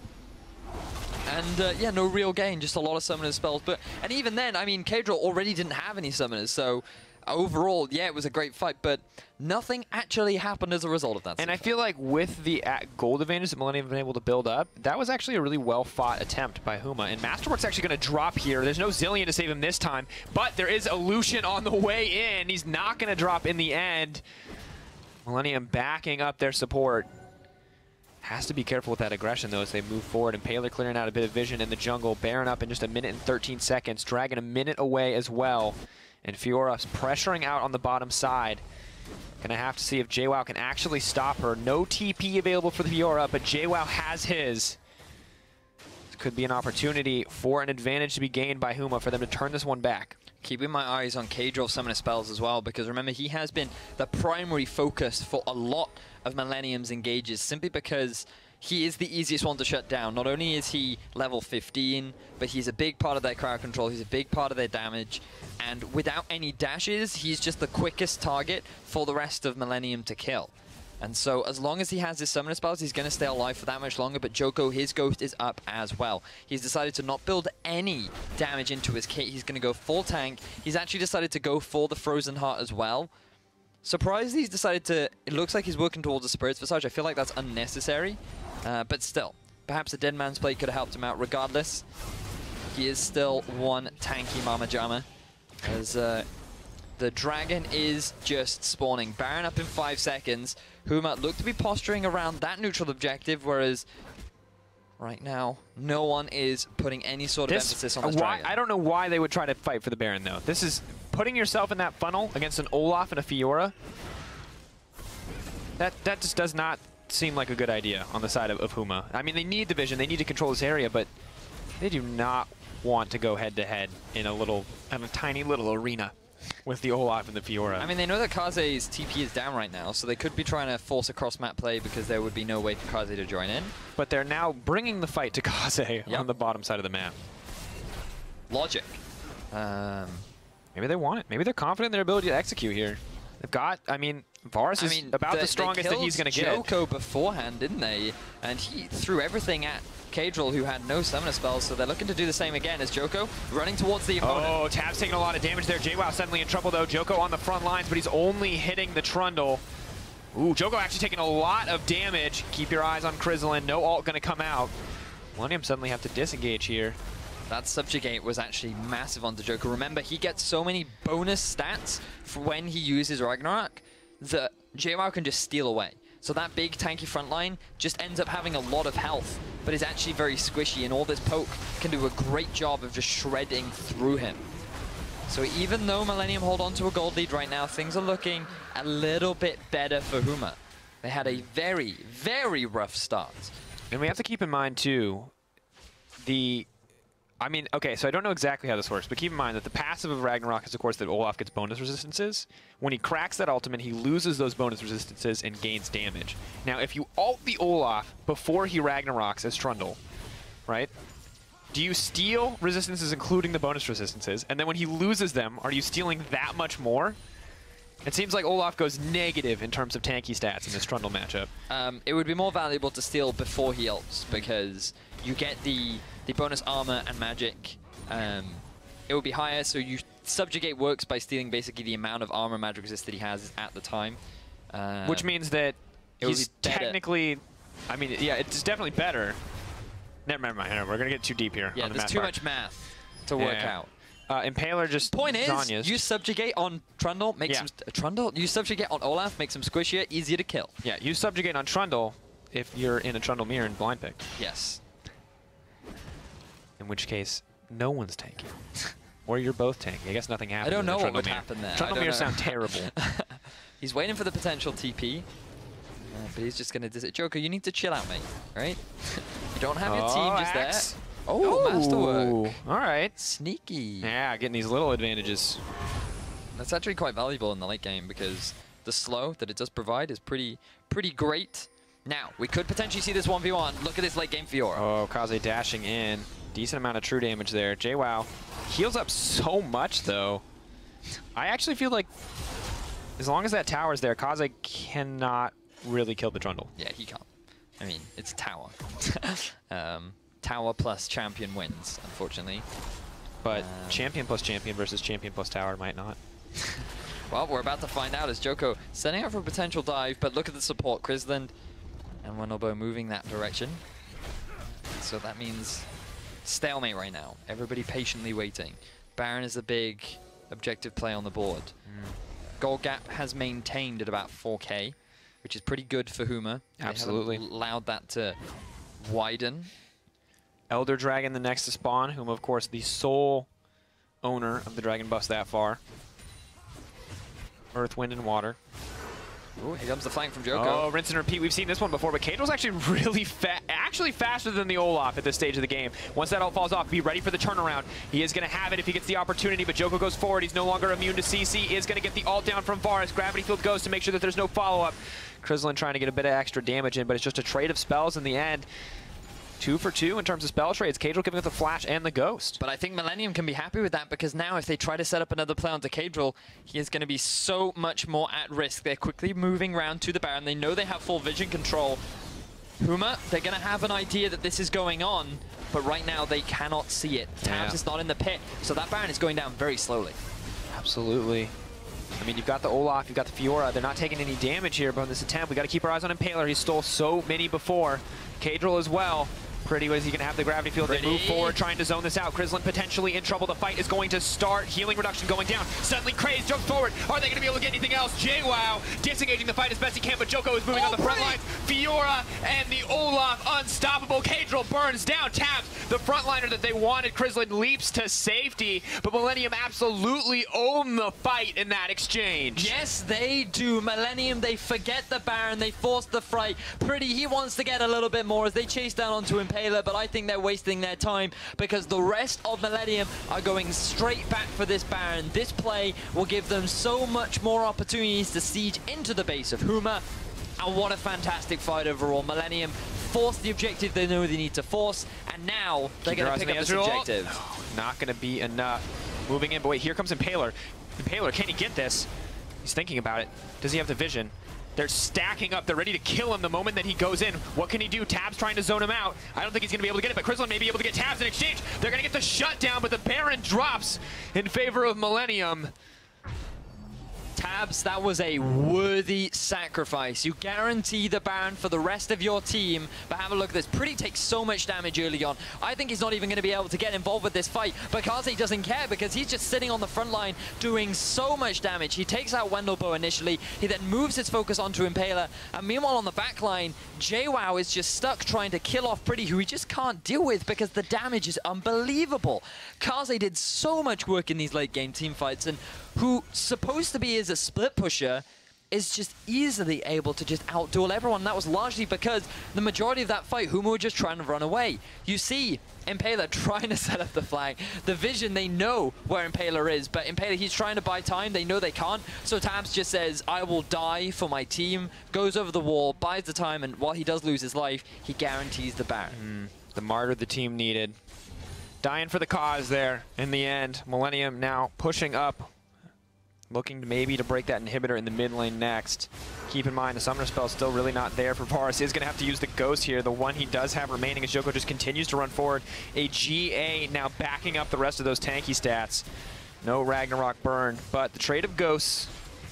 And uh, yeah, no real gain, just a lot of summoner spells. But and even then, I mean, Kadril already didn't have any summoners, so overall, yeah, it was a great fight, but nothing actually happened as a result of that. And I feel like with the gold advantage that Millennium have been able to build up, that was actually a really well-fought attempt by Huma. And Masterwork's actually going to drop here. There's no Zilean to save him this time, but there is a Lucian on the way in. He's not going to drop in the end. Millennium backing up their support. Has to be careful with that aggression, though, as they move forward. And Impaler clearing out a bit of vision in the jungle. Baron up in just a minute and thirteen seconds. Dragon a minute away as well. And Fiora's pressuring out on the bottom side. Gonna have to see if JWoww can actually stop her. No T P available for the Fiora, but JWoww has his. This could be an opportunity for an advantage to be gained by Huma for them to turn this one back. Keeping my eyes on Kadril summoner spells as well, because remember, he has been the primary focus for a lot of Millennium's engages, simply because he is the easiest one to shut down. Not only is he level fifteen, but he's a big part of their crowd control, he's a big part of their damage, and without any dashes, he's just the quickest target for the rest of Millennium to kill. And so as long as he has his summoner spells, he's going to stay alive for that much longer, but Joko, his ghost is up as well. He's decided to not build any damage into his kit. He's going to go full tank. He's actually decided to go for the Frozen Heart as well. Surprised he's decided to... It looks like he's working towards the Spirit's Visage. I feel like that's unnecessary, uh, but still. Perhaps the Dead Man's Plate could have helped him out. Regardless, he is still one tanky Mama Jama. As uh, the Dragon is just spawning. Baron up in five seconds. Huma looked to be posturing around that neutral objective, whereas right now, no one is putting any sort of This, emphasis on this why, Dragon. I don't know why they would try to fight for the Baron, though. This is putting yourself in that funnel against an Olaf and a Fiora. That, that just does not seem like a good idea on the side of, of Huma. I mean, they need division. They need to control this area, but they do not want to go head-to-head -head in a little, in a tiny little arena with the Olaf and the Fiora. I mean, they know that Kaze's T P is down right now, so they could be trying to force a cross-map play because there would be no way for Kaze to join in. But they're now bringing the fight to Kaze Yep. on the bottom side of the map. Logic. Um, Maybe they want it. Maybe they're confident in their ability to execute here. They've got, I mean, Varus I is mean, about they, the strongest that he's going to get. Joko beforehand, didn't they? And he threw everything at Kadril, who had no summoner spells, so they're looking to do the same again as Joko running towards the opponent. Oh, Tab's taking a lot of damage there. JWoww suddenly in trouble, though. Joko on the front lines, but he's only hitting the Trundle. Ooh, Joko actually taking a lot of damage. Keep your eyes on Krislin. No ult going to come out. Millennium suddenly have to disengage here. That Subjugate was actually massive onto Joko. Remember, he gets so many bonus stats for when he uses Ragnarok that JWoww can just steal away. So that big tanky front line just ends up having a lot of health, but is actually very squishy, and all this poke can do a great job of just shredding through him. So even though Millennium hold on to a gold lead right now, things are looking a little bit better for Huma. They had a very, very rough start. And we have to keep in mind, too, the... I mean, okay, so I don't know exactly how this works, but keep in mind that the passive of Ragnarok is, of course, that Olaf gets bonus resistances. When he cracks that ultimate, he loses those bonus resistances and gains damage. Now, if you ult the Olaf before he Ragnaroks as Trundle, right, do you steal resistances, including the bonus resistances, and then when he loses them, are you stealing that much more? It seems like Olaf goes negative in terms of tanky stats in this Trundle matchup. Um, it would be more valuable to steal before he ults, because you get the... the bonus armor and magic, um, it will be higher, so you Subjugate works by stealing basically the amount of armor and magic resist that he has at the time. Um, Which means that it would he's be better. technically, I mean, yeah, it's definitely better. Never, never mind, never mind. We're going to get too deep here. Yeah, on the there's math too part. much math to work Yeah. out. Uh, Impaler just Point is, Zanya's. use Subjugate on Trundle, makes Yeah. him... Uh, Trundle? Use Subjugate on Olaf, makes him squishier, easier to kill. Yeah, use Subjugate on Trundle if you're in a Trundle mirror and blind pick. Yes. In which case, no one's tanking. Or you're both tanking. I guess nothing happens. I don't in the know what Trundle would mirror. happen there. I Trundle don't mirrors know. sound terrible. He's waiting for the potential T P, uh, but he's just going to... Dis Joker, you need to chill out, mate, right? You don't have your Oh, team just Axe. there. Oh, masterwork. All right. Sneaky. Yeah, getting these little advantages. That's actually quite valuable in the late game because the slow that it does provide is pretty pretty great. Now, we could potentially see this one v one. Look at this late game Fiora. Oh, Kaze dashing in. Decent amount of true damage there. JWoww heals up so much, though. I actually feel like as long as that tower's there, Kaze cannot really kill the Trundle. Yeah, he can't. I mean, it's tower. um, tower plus champion wins, unfortunately. But Um, champion plus champion versus champion plus tower might not. Well, we're about to find out as Joko setting up for a potential dive, but look at the support. Krislin and Wenobo moving that direction. So that means stalemate right now. Everybody patiently waiting. Baron is a big objective play on the board. Mm. Gold gap has maintained at about four K, which is pretty good for Huma. They haven't Absolutely. allowed that to widen. Elder Dragon the next to spawn, whom of course the sole owner of the Dragon buffs that far. Earth, Wind, and Water. Ooh, here comes the flank from Joko. Oh, rinse and repeat. We've seen this one before, but Kadril's actually really fast, actually faster than the Olaf at this stage of the game. Once that ult falls off, be ready for the turnaround. He is going to have it if he gets the opportunity, but Joko goes forward. He's no longer immune to C C. Is going to get the ult down from Varus. Gravity Field goes to make sure that there's no follow-up. Krislin trying to get a bit of extra damage in, but it's just a trade of spells in the end. Two for two in terms of spell trades. Kadril giving us the Flash and the Ghost. But I think Millennium can be happy with that because now if they try to set up another play onto Kadril, he is going to be so much more at risk. They're quickly moving around to the Baron. They know they have full vision control. Huma, they're going to have an idea that this is going on, but right now they cannot see it. Tabs Yeah. is not in the pit, so that Baron is going down very slowly. Absolutely. I mean, you've got the Olaf, you've got the Fiora. They're not taking any damage here, but on this attempt, we got to keep our eyes on Impaler. He stole so many before. Kadril as well. Pretty, is he going to have the gravity field? Pretty. They move forward, trying to zone this out. Krislin potentially in trouble. The fight is going to start. Healing reduction going down. Suddenly, Kraze jumps forward. Are they going to be able to get anything else? JWoww disengaging the fight as best he can, but Joko is moving oh, on the front Pretty. lines. Fiora and the Olaf unstoppable. Kadril burns down. Tabs, the frontliner that they wanted. Krislin leaps to safety, but Millennium absolutely own the fight in that exchange. Yes, they do. Millennium, they forget the Baron. They force the fight. Pretty, he wants to get a little bit more as they chase down onto Impaler, but I think they're wasting their time because the rest of Millennium are going straight back for this Baron. This play will give them so much more opportunities to siege into the base of Huma. And what a fantastic fight overall. Millennium forced the objective they know they need to force, and now they're going to pick up this objective. No, not going to be enough. Moving in, but wait, here comes Impaler. Impaler, can he get this? He's thinking about it. Does he have the vision? They're stacking up. They're ready to kill him the moment that he goes in. What can he do? Tabs trying to zone him out. I don't think he's going to be able to get it, but Krislin may be able to get Tabs in exchange. They're going to get the shutdown, but the Baron drops in favor of Millennium. Tabs, that was a worthy sacrifice. You guarantee the Baron for the rest of your team, but have a look at this. Pretty takes so much damage early on. I think he's not even going to be able to get involved with this fight, but Kaze doesn't care because he's just sitting on the front line doing so much damage. He takes out Wendelboe initially, he then moves his focus onto Impaler, and meanwhile on the back line, JWoww is just stuck trying to kill off Pretty, who he just can't deal with because the damage is unbelievable. Kaze did so much work in these late game team fights, and who supposed to be as a split pusher is just easily able to just outduel everyone. That was largely because the majority of that fight, Huma were just trying to run away. You see Impaler trying to set up the flag. The vision, they know where Impaler is, but Impaler, he's trying to buy time. They know they can't. So Tabs just says, I will die for my team, goes over the wall, buys the time, and while he does lose his life, he guarantees the Baron. Mm, the martyr the team needed. Dying for the cause there in the end. Millennium now pushing up, looking to maybe to break that inhibitor in the mid lane next. Keep in mind, the Summoner spell is still really not there for Varus. He's going to have to use the Ghost here, the one he does have remaining as Joko just continues to run forward. A G A now backing up the rest of those tanky stats. No Ragnarok burn, but the trade of Ghosts.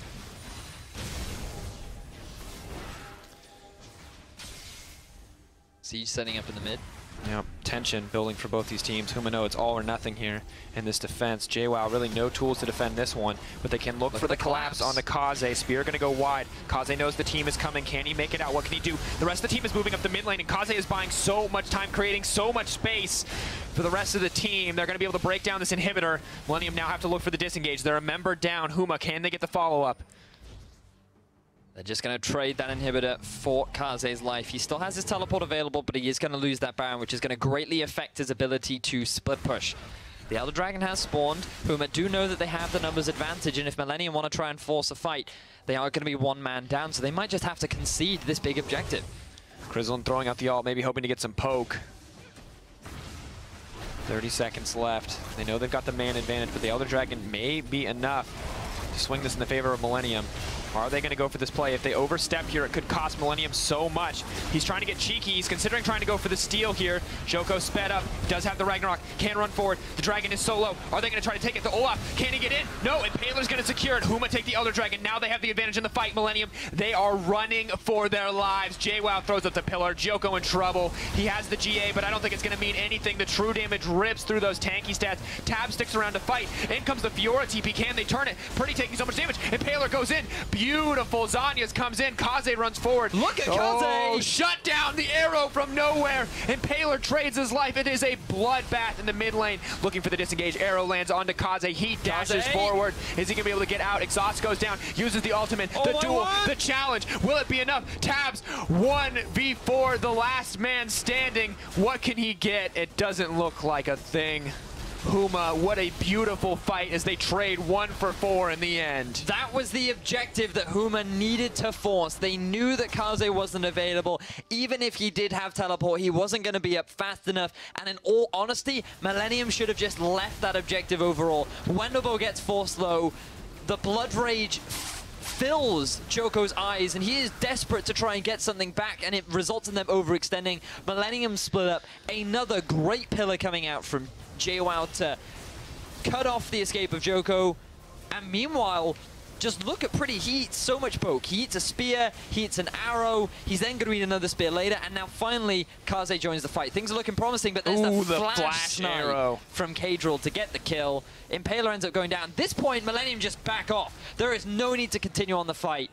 Siege setting up in the mid. Yep, tension building for both these teams. Humano, it's all or nothing here in this defense. JWoww, really no tools to defend this one, but they can look, look for the, the collapse. collapse on the Kaze. Spear going to go wide. Kaze knows the team is coming. Can he make it out? What can he do? The rest of the team is moving up the mid lane, and Kaze is buying so much time, creating so much space for the rest of the team. They're going to be able to break down this inhibitor. Millennium now have to look for the disengage. They're a member down. Huma, can they get the follow-up? They're just going to trade that inhibitor for Kaze's life. He still has his teleport available, but he is going to lose that Baron, which is going to greatly affect his ability to split push. The Elder Dragon has spawned. Huma do know that they have the numbers advantage, and if Millennium want to try and force a fight, they are going to be one man down, so they might just have to concede this big objective. Krislin throwing out the ult, maybe hoping to get some poke. thirty seconds left. They know they've got the man advantage, but the Elder Dragon may be enough to swing this in the favor of Millennium. Are they going to go for this play? If they overstep here, it could cost Millennium so much. He's trying to get cheeky. He's considering trying to go for the steal here. Joko sped up, does have the Ragnarok, can run forward. The Dragon is so low. Are they going to try to take it to Olaf? Can he get in? No, Impaler's going to secure it. Huma take the Elder Dragon. Now they have the advantage in the fight. Millennium, they are running for their lives. JWoww throws up the pillar. Joko in trouble. He has the G A, but I don't think it's going to mean anything. The true damage rips through those tanky stats. Tab sticks around to fight. In comes the Fiora T P. Can they turn it? Pretty taking so much damage. Impaler goes in. Beautiful. Zanyas comes in. Kaze runs forward. Look at Kaze! Oh, shut down the arrow from nowhere. Impaler trades his life. It is a bloodbath in the mid lane. Looking for the disengage. Arrow lands onto Kaze. He dashes Kaze. forward. Is he going to be able to get out? Exhaust goes down. Uses the ultimate. Oh the duel. word. The challenge. Will it be enough? Tabs one v four. The last man standing. What can he get? It doesn't look like a thing. Huma, what a beautiful fight as they trade one for four in the end. That was the objective that Huma needed to force. They knew that Kaze wasn't available. Even if he did have teleport, he wasn't going to be up fast enough. And in all honesty, Millennium should have just left that objective overall. Wendelboe gets forced low. The Blood Rage fills Joko's eyes, and he is desperate to try and get something back, and it results in them overextending. Millennium split up. Another great pillar coming out from JWoww to cut off the escape of Joko. And meanwhile, just look at Pretty. He eats so much poke. He eats a spear, he eats an arrow, he's then going to eat another spear later, and now finally Kaze joins the fight. Things are looking promising, but there's Ooh, the, the flash, flash snipe arrow from Kadril to get the kill. Impaler ends up going down. At this point, Millennium just back off. There is no need to continue on the fight.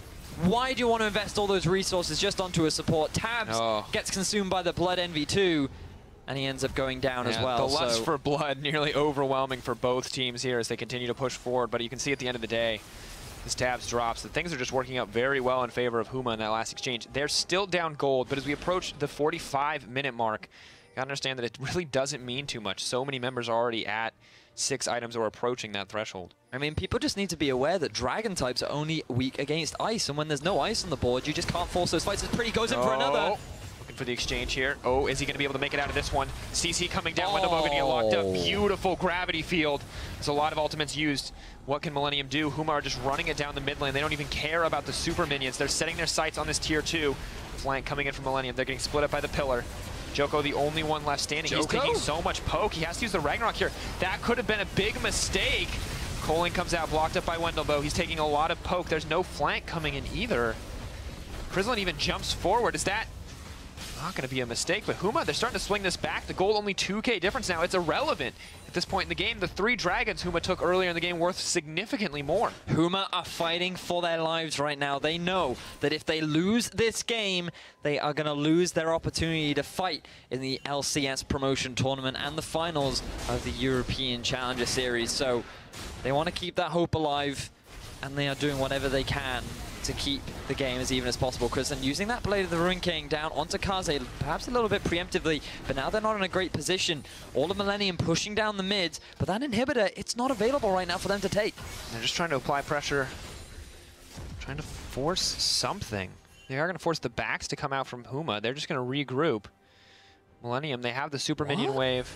Why do you want to invest all those resources just onto a support? Tabs oh. gets consumed by the Blood Envy too, and he ends up going down yeah, as well. The lust so. for blood nearly overwhelming for both teams here as they continue to push forward, but you can see at the end of the day, as Tabs drops, that things are just working out very well in favor of Huma in that last exchange. They're still down gold, but as we approach the forty-five minute mark, you gotta understand that it really doesn't mean too much. So many members are already at six items or approaching that threshold. I mean, people just need to be aware that dragon types are only weak against ice, and when there's no ice on the board, you just can't force those fights. As Pretty goes in oh. for another. Looking for the exchange here. Oh, is he going to be able to make it out of this one? C C coming down. Oh. Wendelboe going to get locked up. Beautiful gravity field. There's a lot of ultimates used. What can Millennium do? Huma are just running it down the mid lane. They don't even care about the super minions. They're setting their sights on this tier two. Flank coming in from Millennium. They're getting split up by the pillar. Joko, the only one left standing. Joko? He's taking so much poke. He has to use the Ragnarok here. That could have been a big mistake. Coling comes out, blocked up by Wendelboe. He's taking a lot of poke. There's no flank coming in either. Krislin even jumps forward. Is that not going to be a mistake? But Huma, they're starting to swing this back. The gold only two K difference now. It's irrelevant. At this point in the game, the three dragons Huma took earlier in the game worth significantly more. Huma are fighting for their lives right now. They know that if they lose this game, they are going to lose their opportunity to fight in the L C S promotion tournament and the finals of the European Challenger Series. So they want to keep that hope alive, and they are doing whatever they can to keep the game as even as possible. Krislin using that Blade of the Ruin King down onto Kaze, perhaps a little bit preemptively, but now they're not in a great position. All of Millennium pushing down the mids, but that inhibitor, it's not available right now for them to take. They're just trying to apply pressure, trying to force something. They are going to force the backs to come out from Huma. They're just going to regroup. Millennium, they have the super What? minion wave.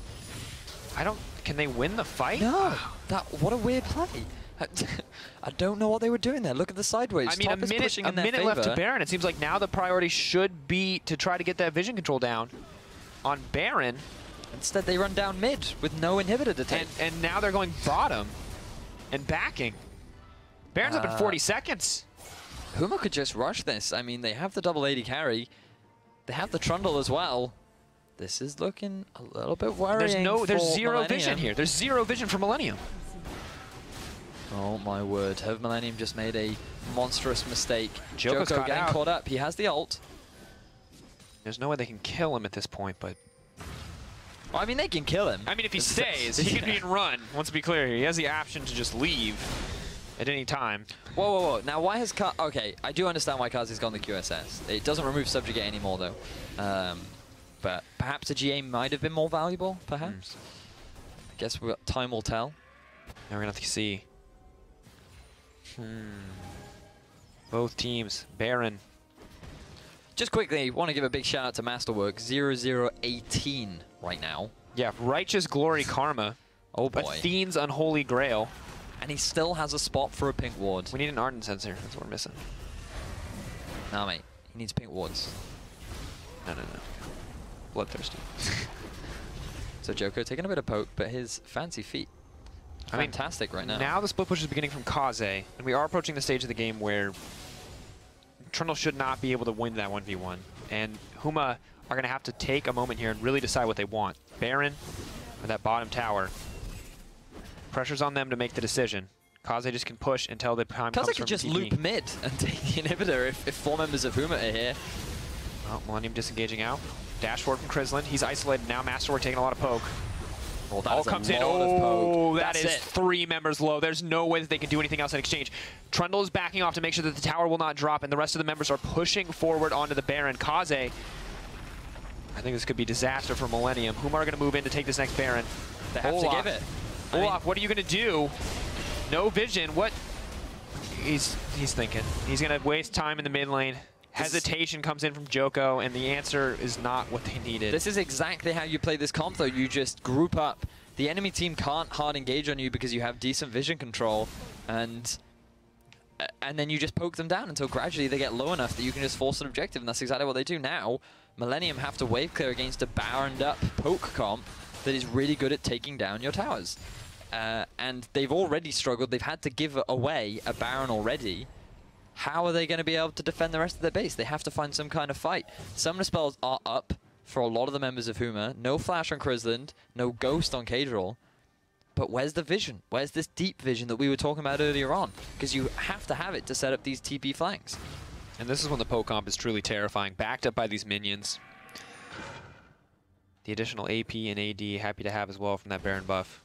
I don't, can they win the fight? No, that, what a weird play. I don't know what they were doing there. Look at the sideways. I mean, Top a is minute, pushing a in their minute left to favor. Baron. It seems like now the priority should be to try to get that vision control down on Baron. Instead, they run down mid with no inhibitor to take. And, and now they're going bottom and backing. Baron's Uh, up in forty seconds. Huma could just rush this. I mean, they have the double A D carry. They have the Trundle as well. This is looking a little bit worrying. There's no, there's for zero Millennium. vision here. There's zero vision for Millennium. Oh my word, have Millennium just made a monstrous mistake. Joko's Joko caught getting out. caught up. He has the ult. There's no way they can kill him at this point, but Well, I mean, they can kill him. I mean, if he stays, he can be in run. Let's be clear here. He has the option to just leave at any time. Whoa, whoa, whoa. Now, why has Ka... Okay, I do understand why Kazi's gone the Q S S. It doesn't remove subjugate anymore, though. Um, but perhaps a G A might have been more valuable, perhaps? Mm. I guess we'll, time will tell. Now we're going to have to see. Hmm. Both teams. Baron. Just quickly, want to give a big shout out to Masterwork. zero zero eighteen right now. Yeah, Righteous Glory Karma. Oh boy. Athene's Unholy Grail. And he still has a spot for a pink ward. We need an Ardent Sensor. That's what we're missing. Nah, mate. He needs pink wards. No, no, no. Bloodthirsty. So Joko taking a bit of poke, but his fancy feet. I mean, Fantastic right now. Now the split push is beginning from Kaze, and we are approaching the stage of the game where Trundle should not be able to win that one v one. And Huma are going to have to take a moment here and really decide what they want. Baron or that bottom tower. Pressure's on them to make the decision. Kaze just can push until the time Kaze comes could from just T P. loop mid and take the inhibitor if, if four members of Huma are here. Oh, Millennium disengaging out. Dash forward from Krislin. He's isolated now. Masterwork taking a lot of poke. Well, that All is a comes in. lot of Oh, poke. that That's is it. three members low. There's no way that they can do anything else in exchange. Trundle is backing off to make sure that the tower will not drop, and the rest of the members are pushing forward onto the Baron. Kaze, I think this could be disaster for Millennium. Huma are going to move in to take this next Baron. They have Olaf. to give it. I mean, Olaf, what are you going to do? No vision. What? He's he's thinking. He's going to waste time in the mid lane. Hesitation comes in from Joko, and the answer is not what they needed. this is exactly how you play this comp, though. You just group up. The enemy team can't hard engage on you because you have decent vision control, and and then you just poke them down until gradually they get low enough that you can just force an objective, and that's exactly what they do now. Millennium have to wave clear against a baroned up poke comp that is really good at taking down your towers. uh, and they've already struggled. They've had to give away a Baron already. How are they going to be able to defend the rest of their base? They have to find some kind of fight. Summoner spells are up for a lot of the members of Huma. No Flash on Krisland, no Ghost on Kadril. But where's the vision? Where's this deep vision that we were talking about earlier on? Because you have to have it to set up these T P flanks. And this is when the poke comp is truly terrifying, backed up by these minions. The additional A P and A D, happy to have as well from that Baron buff.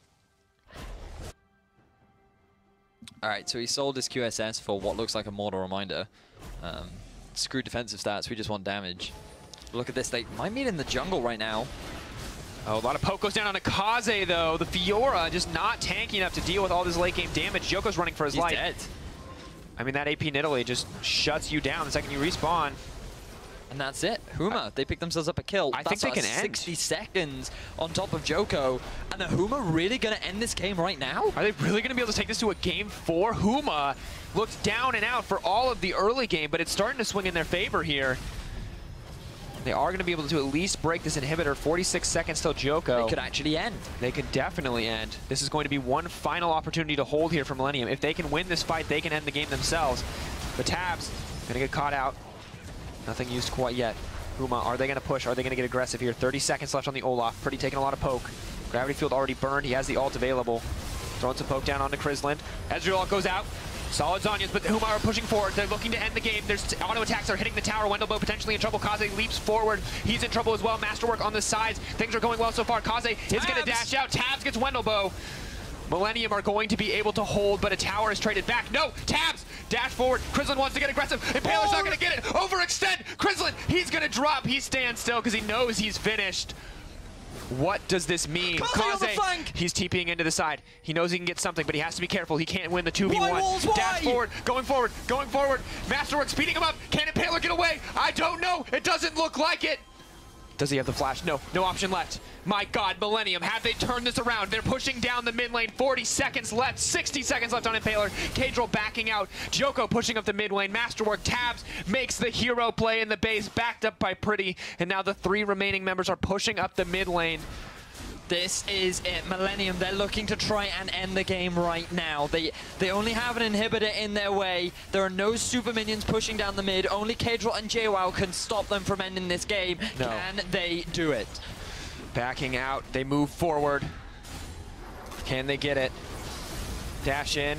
All right, so he sold his Q S S for what looks like a Mortal Reminder. Um, screw defensive stats, we just want damage. Look at this, they might meet in the jungle right now. Oh, a lot of poke goes down on Akaze, though. The Fiora just not tanky enough to deal with all this late game damage. Joko's running for his He's life. dead. I mean, that A P Nidalee just shuts you down the second you respawn. And that's it. Huma, they pick themselves up a kill. I that's think they can sixty end. seconds on top of Joko. And the Huma really going to end this game right now? Are they really going to be able to take this to a game four? Huma looked down and out for all of the early game, but it's starting to swing in their favor here. They are going to be able to at least break this inhibitor. forty-six seconds till Joko. They could actually end. They could definitely end. This is going to be one final opportunity to hold here for Millennium. If they can win this fight, they can end the game themselves. But Tabs going to get caught out. Nothing used quite yet. Huma, are they going to push? Are they going to get aggressive here? thirty seconds left on the Olaf. Pretty taking a lot of poke. Gravity Field already burned. He has the ult available. Throwing some poke down onto Krisland. Ezreal goes out. Solid Zhonya's, but the Huma are pushing forward. They're looking to end the game. There's auto attacks are hitting the tower. Wendelboe potentially in trouble. Kaze leaps forward. He's in trouble as well. Masterwork on the sides. Things are going well so far. Kaze is going to dash out. Tabs gets Wendelboe. Millennium are going to be able to hold, but a tower is traded back. No! Tabs! Dash forward. Krisland wants to get aggressive. Impaler's not going to get it. Overextend! Krisland! He's going to drop. He stands still because he knows he's finished. What does this mean? Kaze, he's TPing into the side. He knows he can get something, but he has to be careful. He can't win the two v one. Why, Wolves, why? Dash forward, going forward, going forward. Masterwork speeding him up. Can Impaler get away? I don't know. It doesn't look like it. Does he have the flash? No, no option left. My God, Millennium, have they turned this around? They're pushing down the mid lane. forty seconds left, sixty seconds left on Impaler. Kadril backing out. Joko pushing up the mid lane. Masterwork, Tabs makes the hero play in the base, backed up by Pretty. And now the three remaining members are pushing up the mid lane. This is it, Millennium. They're looking to try and end the game right now. They they only have an inhibitor in their way. There are no super minions pushing down the mid. Only Kadril and J WoW can stop them from ending this game. No. Can they do it? Backing out, they move forward. Can they get it? Dash in.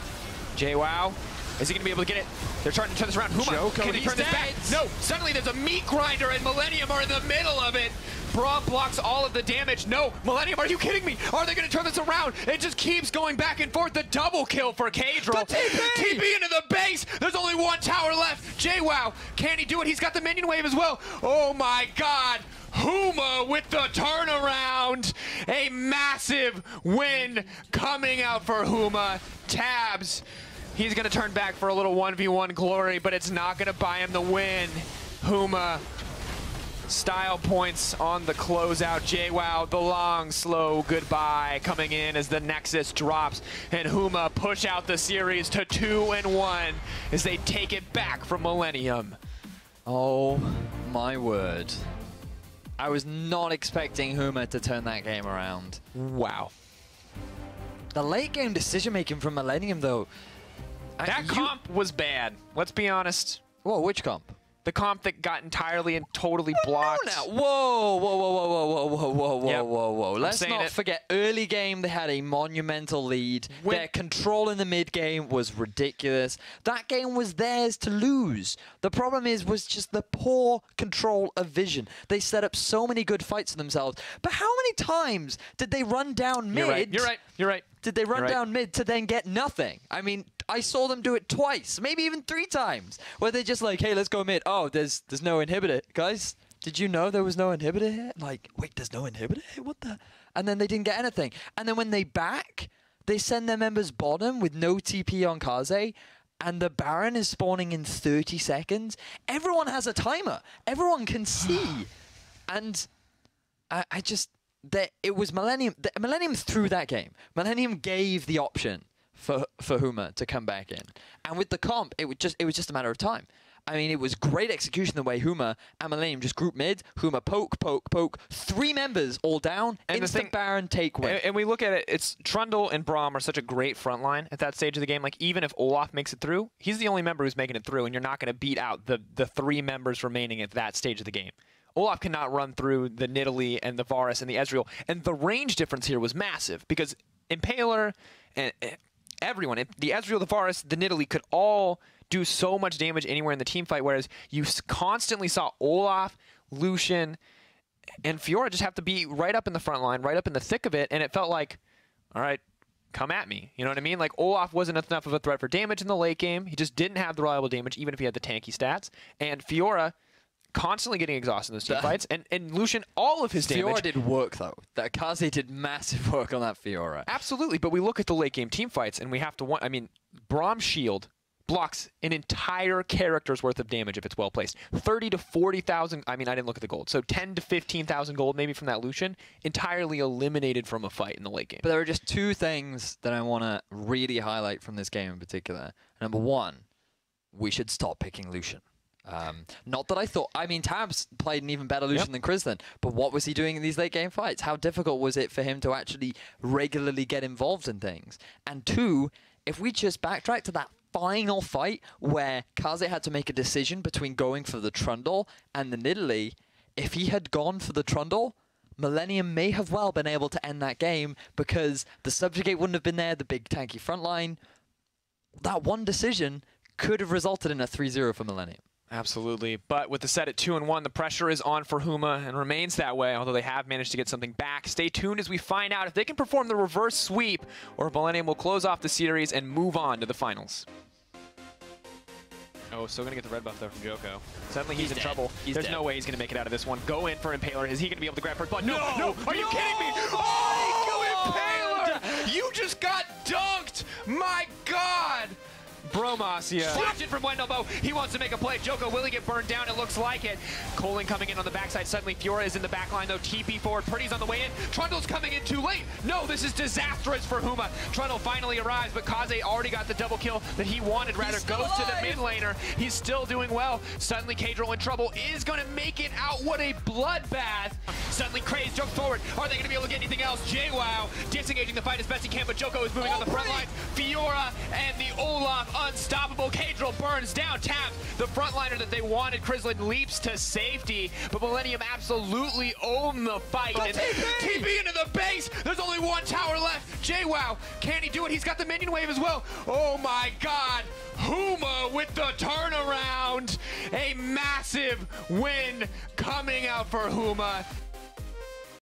J WoW. Is he going to be able to get it? They're trying to turn this around. Huma, Joko, can he he's turn this back? dead. No, suddenly there's a meat grinder and Millennium are in the middle of it. Braum blocks all of the damage. No, Millennium, are you kidding me? Are they going to turn this around? It just keeps going back and forth. The double kill for Kadril. The T P! T P into the base. There's only one tower left. J WoW, can he do it? He's got the minion wave as well. Oh my God. Huma with the turnaround. A massive win coming out for Huma. Tabs. He's going to turn back for a little one v one glory, but it's not going to buy him the win. Huma, style points on the closeout. J WoW, the long, slow goodbye coming in as the Nexus drops, and Huma push out the series to two and one as they take it back from Millennium. Oh my word. I was not expecting Huma to turn that game around. Wow. The late game decision making from Millennium though. That Uh, you- comp was bad. Let's be honest. Whoa, which comp? The comp that got entirely and totally blocked. No, now. Whoa, whoa, whoa, whoa, whoa, whoa, whoa, whoa, whoa, Yep. whoa, whoa. Let's saying not it. forget, early game, they had a monumental lead. When- Their control in the mid game was ridiculous. That game was theirs to lose. The problem is, was just the poor control of vision. They set up so many good fights for themselves. But how many times did they run down mid? You're right. You're right. You're right. Did they run You're right. down mid to then get nothing? I mean, I saw them do it twice, maybe even three times, where they're just like, hey, let's go mid. Oh, there's there's no inhibitor. Guys, did you know there was no inhibitor here? Like, wait, there's no inhibitor here? What the? And then they didn't get anything. And then when they back, they send their members bottom with no T P on Kaze, and the Baron is spawning in thirty seconds. Everyone has a timer. Everyone can see. And I, I just... That it was Millennium. The, Millennium threw that game. Millennium gave the option for for Huma to come back in, and with the comp, it would just it was just a matter of time. I mean, it was great execution the way Huma and Millennium just group mid. Huma poke, poke, poke. Three members all down. And instant thing, Baron take win. And, and we look at it, it's Trundle and Braum are such a great front line at that stage of the game. Like, even if Olaf makes it through, he's the only member who's making it through, and you're not going to beat out the, the three members remaining at that stage of the game. Olaf cannot run through the Nidalee and the Varus and the Ezreal. And the range difference here was massive, because Impaler and everyone, the Ezreal, the Varus, the Nidalee could all do so much damage anywhere in the team fight, whereas you constantly saw Olaf, Lucian, and Fiora just have to be right up in the front line, right up in the thick of it, and it felt like, all right, come at me. You know what I mean? Like, Olaf wasn't enough of a threat for damage in the late game. He just didn't have the reliable damage, even if he had the tanky stats. And Fiora constantly getting exhausted in those team fights, and, and Lucian, all of his damage. Fiora did work, though. That Kaze did massive work on that Fiora. Absolutely, but we look at the late game team fights, and we have to want, I mean, Braum's shield blocks an entire character's worth of damage if it's well placed. thirty to forty thousand, I mean, I didn't look at the gold, so ten to fifteen thousand gold maybe from that Lucian, entirely eliminated from a fight in the late game. But there are just two things that I want to really highlight from this game in particular. Number one, we should stop picking Lucian. Um, not that I thought, I mean, Tabs played an even better Lucian yep. than Krislin, but what was he doing in these late game fights? How difficult was it for him to actually regularly get involved in things? And two, if we just backtrack to that final fight where Kaze had to make a decision between going for the Trundle and the Nidalee, if he had gone for the Trundle, Millennium may have well been able to end that game because the Subjugate wouldn't have been there, the big tanky front line. That one decision could have resulted in a three zero for Millennium. Absolutely, but with the set at two and one, the pressure is on for Huma and remains that way, although they have managed to get something back. Stay tuned as we find out if they can perform the reverse sweep, or if Millennium will close off the series and move on to the finals. Oh, still gonna get the red buff though from Joko. Suddenly he's, he's in dead. trouble. He's There's dead. no way he's gonna make it out of this one. Go in for Impaler. Is he gonna be able to grab first blood? No, no, no, are no. you kidding me? Oh, Impaler! You just got dunked! My God! Bromacia. Slapped it from Wendelboe. He wants to make a play. Joko, will he get burned down? It looks like it. Colin coming in on the backside. Suddenly Fiora is in the back line though. T P forward. Purdy's on the way in. Trundle's coming in too late. No, this is disastrous for Huma. Trundle finally arrives, but Kaze already got the double kill that he wanted. Rather goes alive. to the mid laner. He's still doing well. Suddenly Kadril in trouble. Is going to make it out. What a bloodbath. Suddenly Kraze jumps forward. Are they going to be able to get anything else? JWoww disengaging the fight as best he can, but Joko is moving oh, on the front line. Fiora and the Olaf unstoppable. Kadril burns down. Tabs, the frontliner that they wanted. Krislin leaps to safety, but Millennium absolutely own the fight. And T P into the base. There's only one tower left. JWoww, can he do it? He's got the minion wave as well. Oh my God. Huma with the turnaround. A massive win coming out for Huma.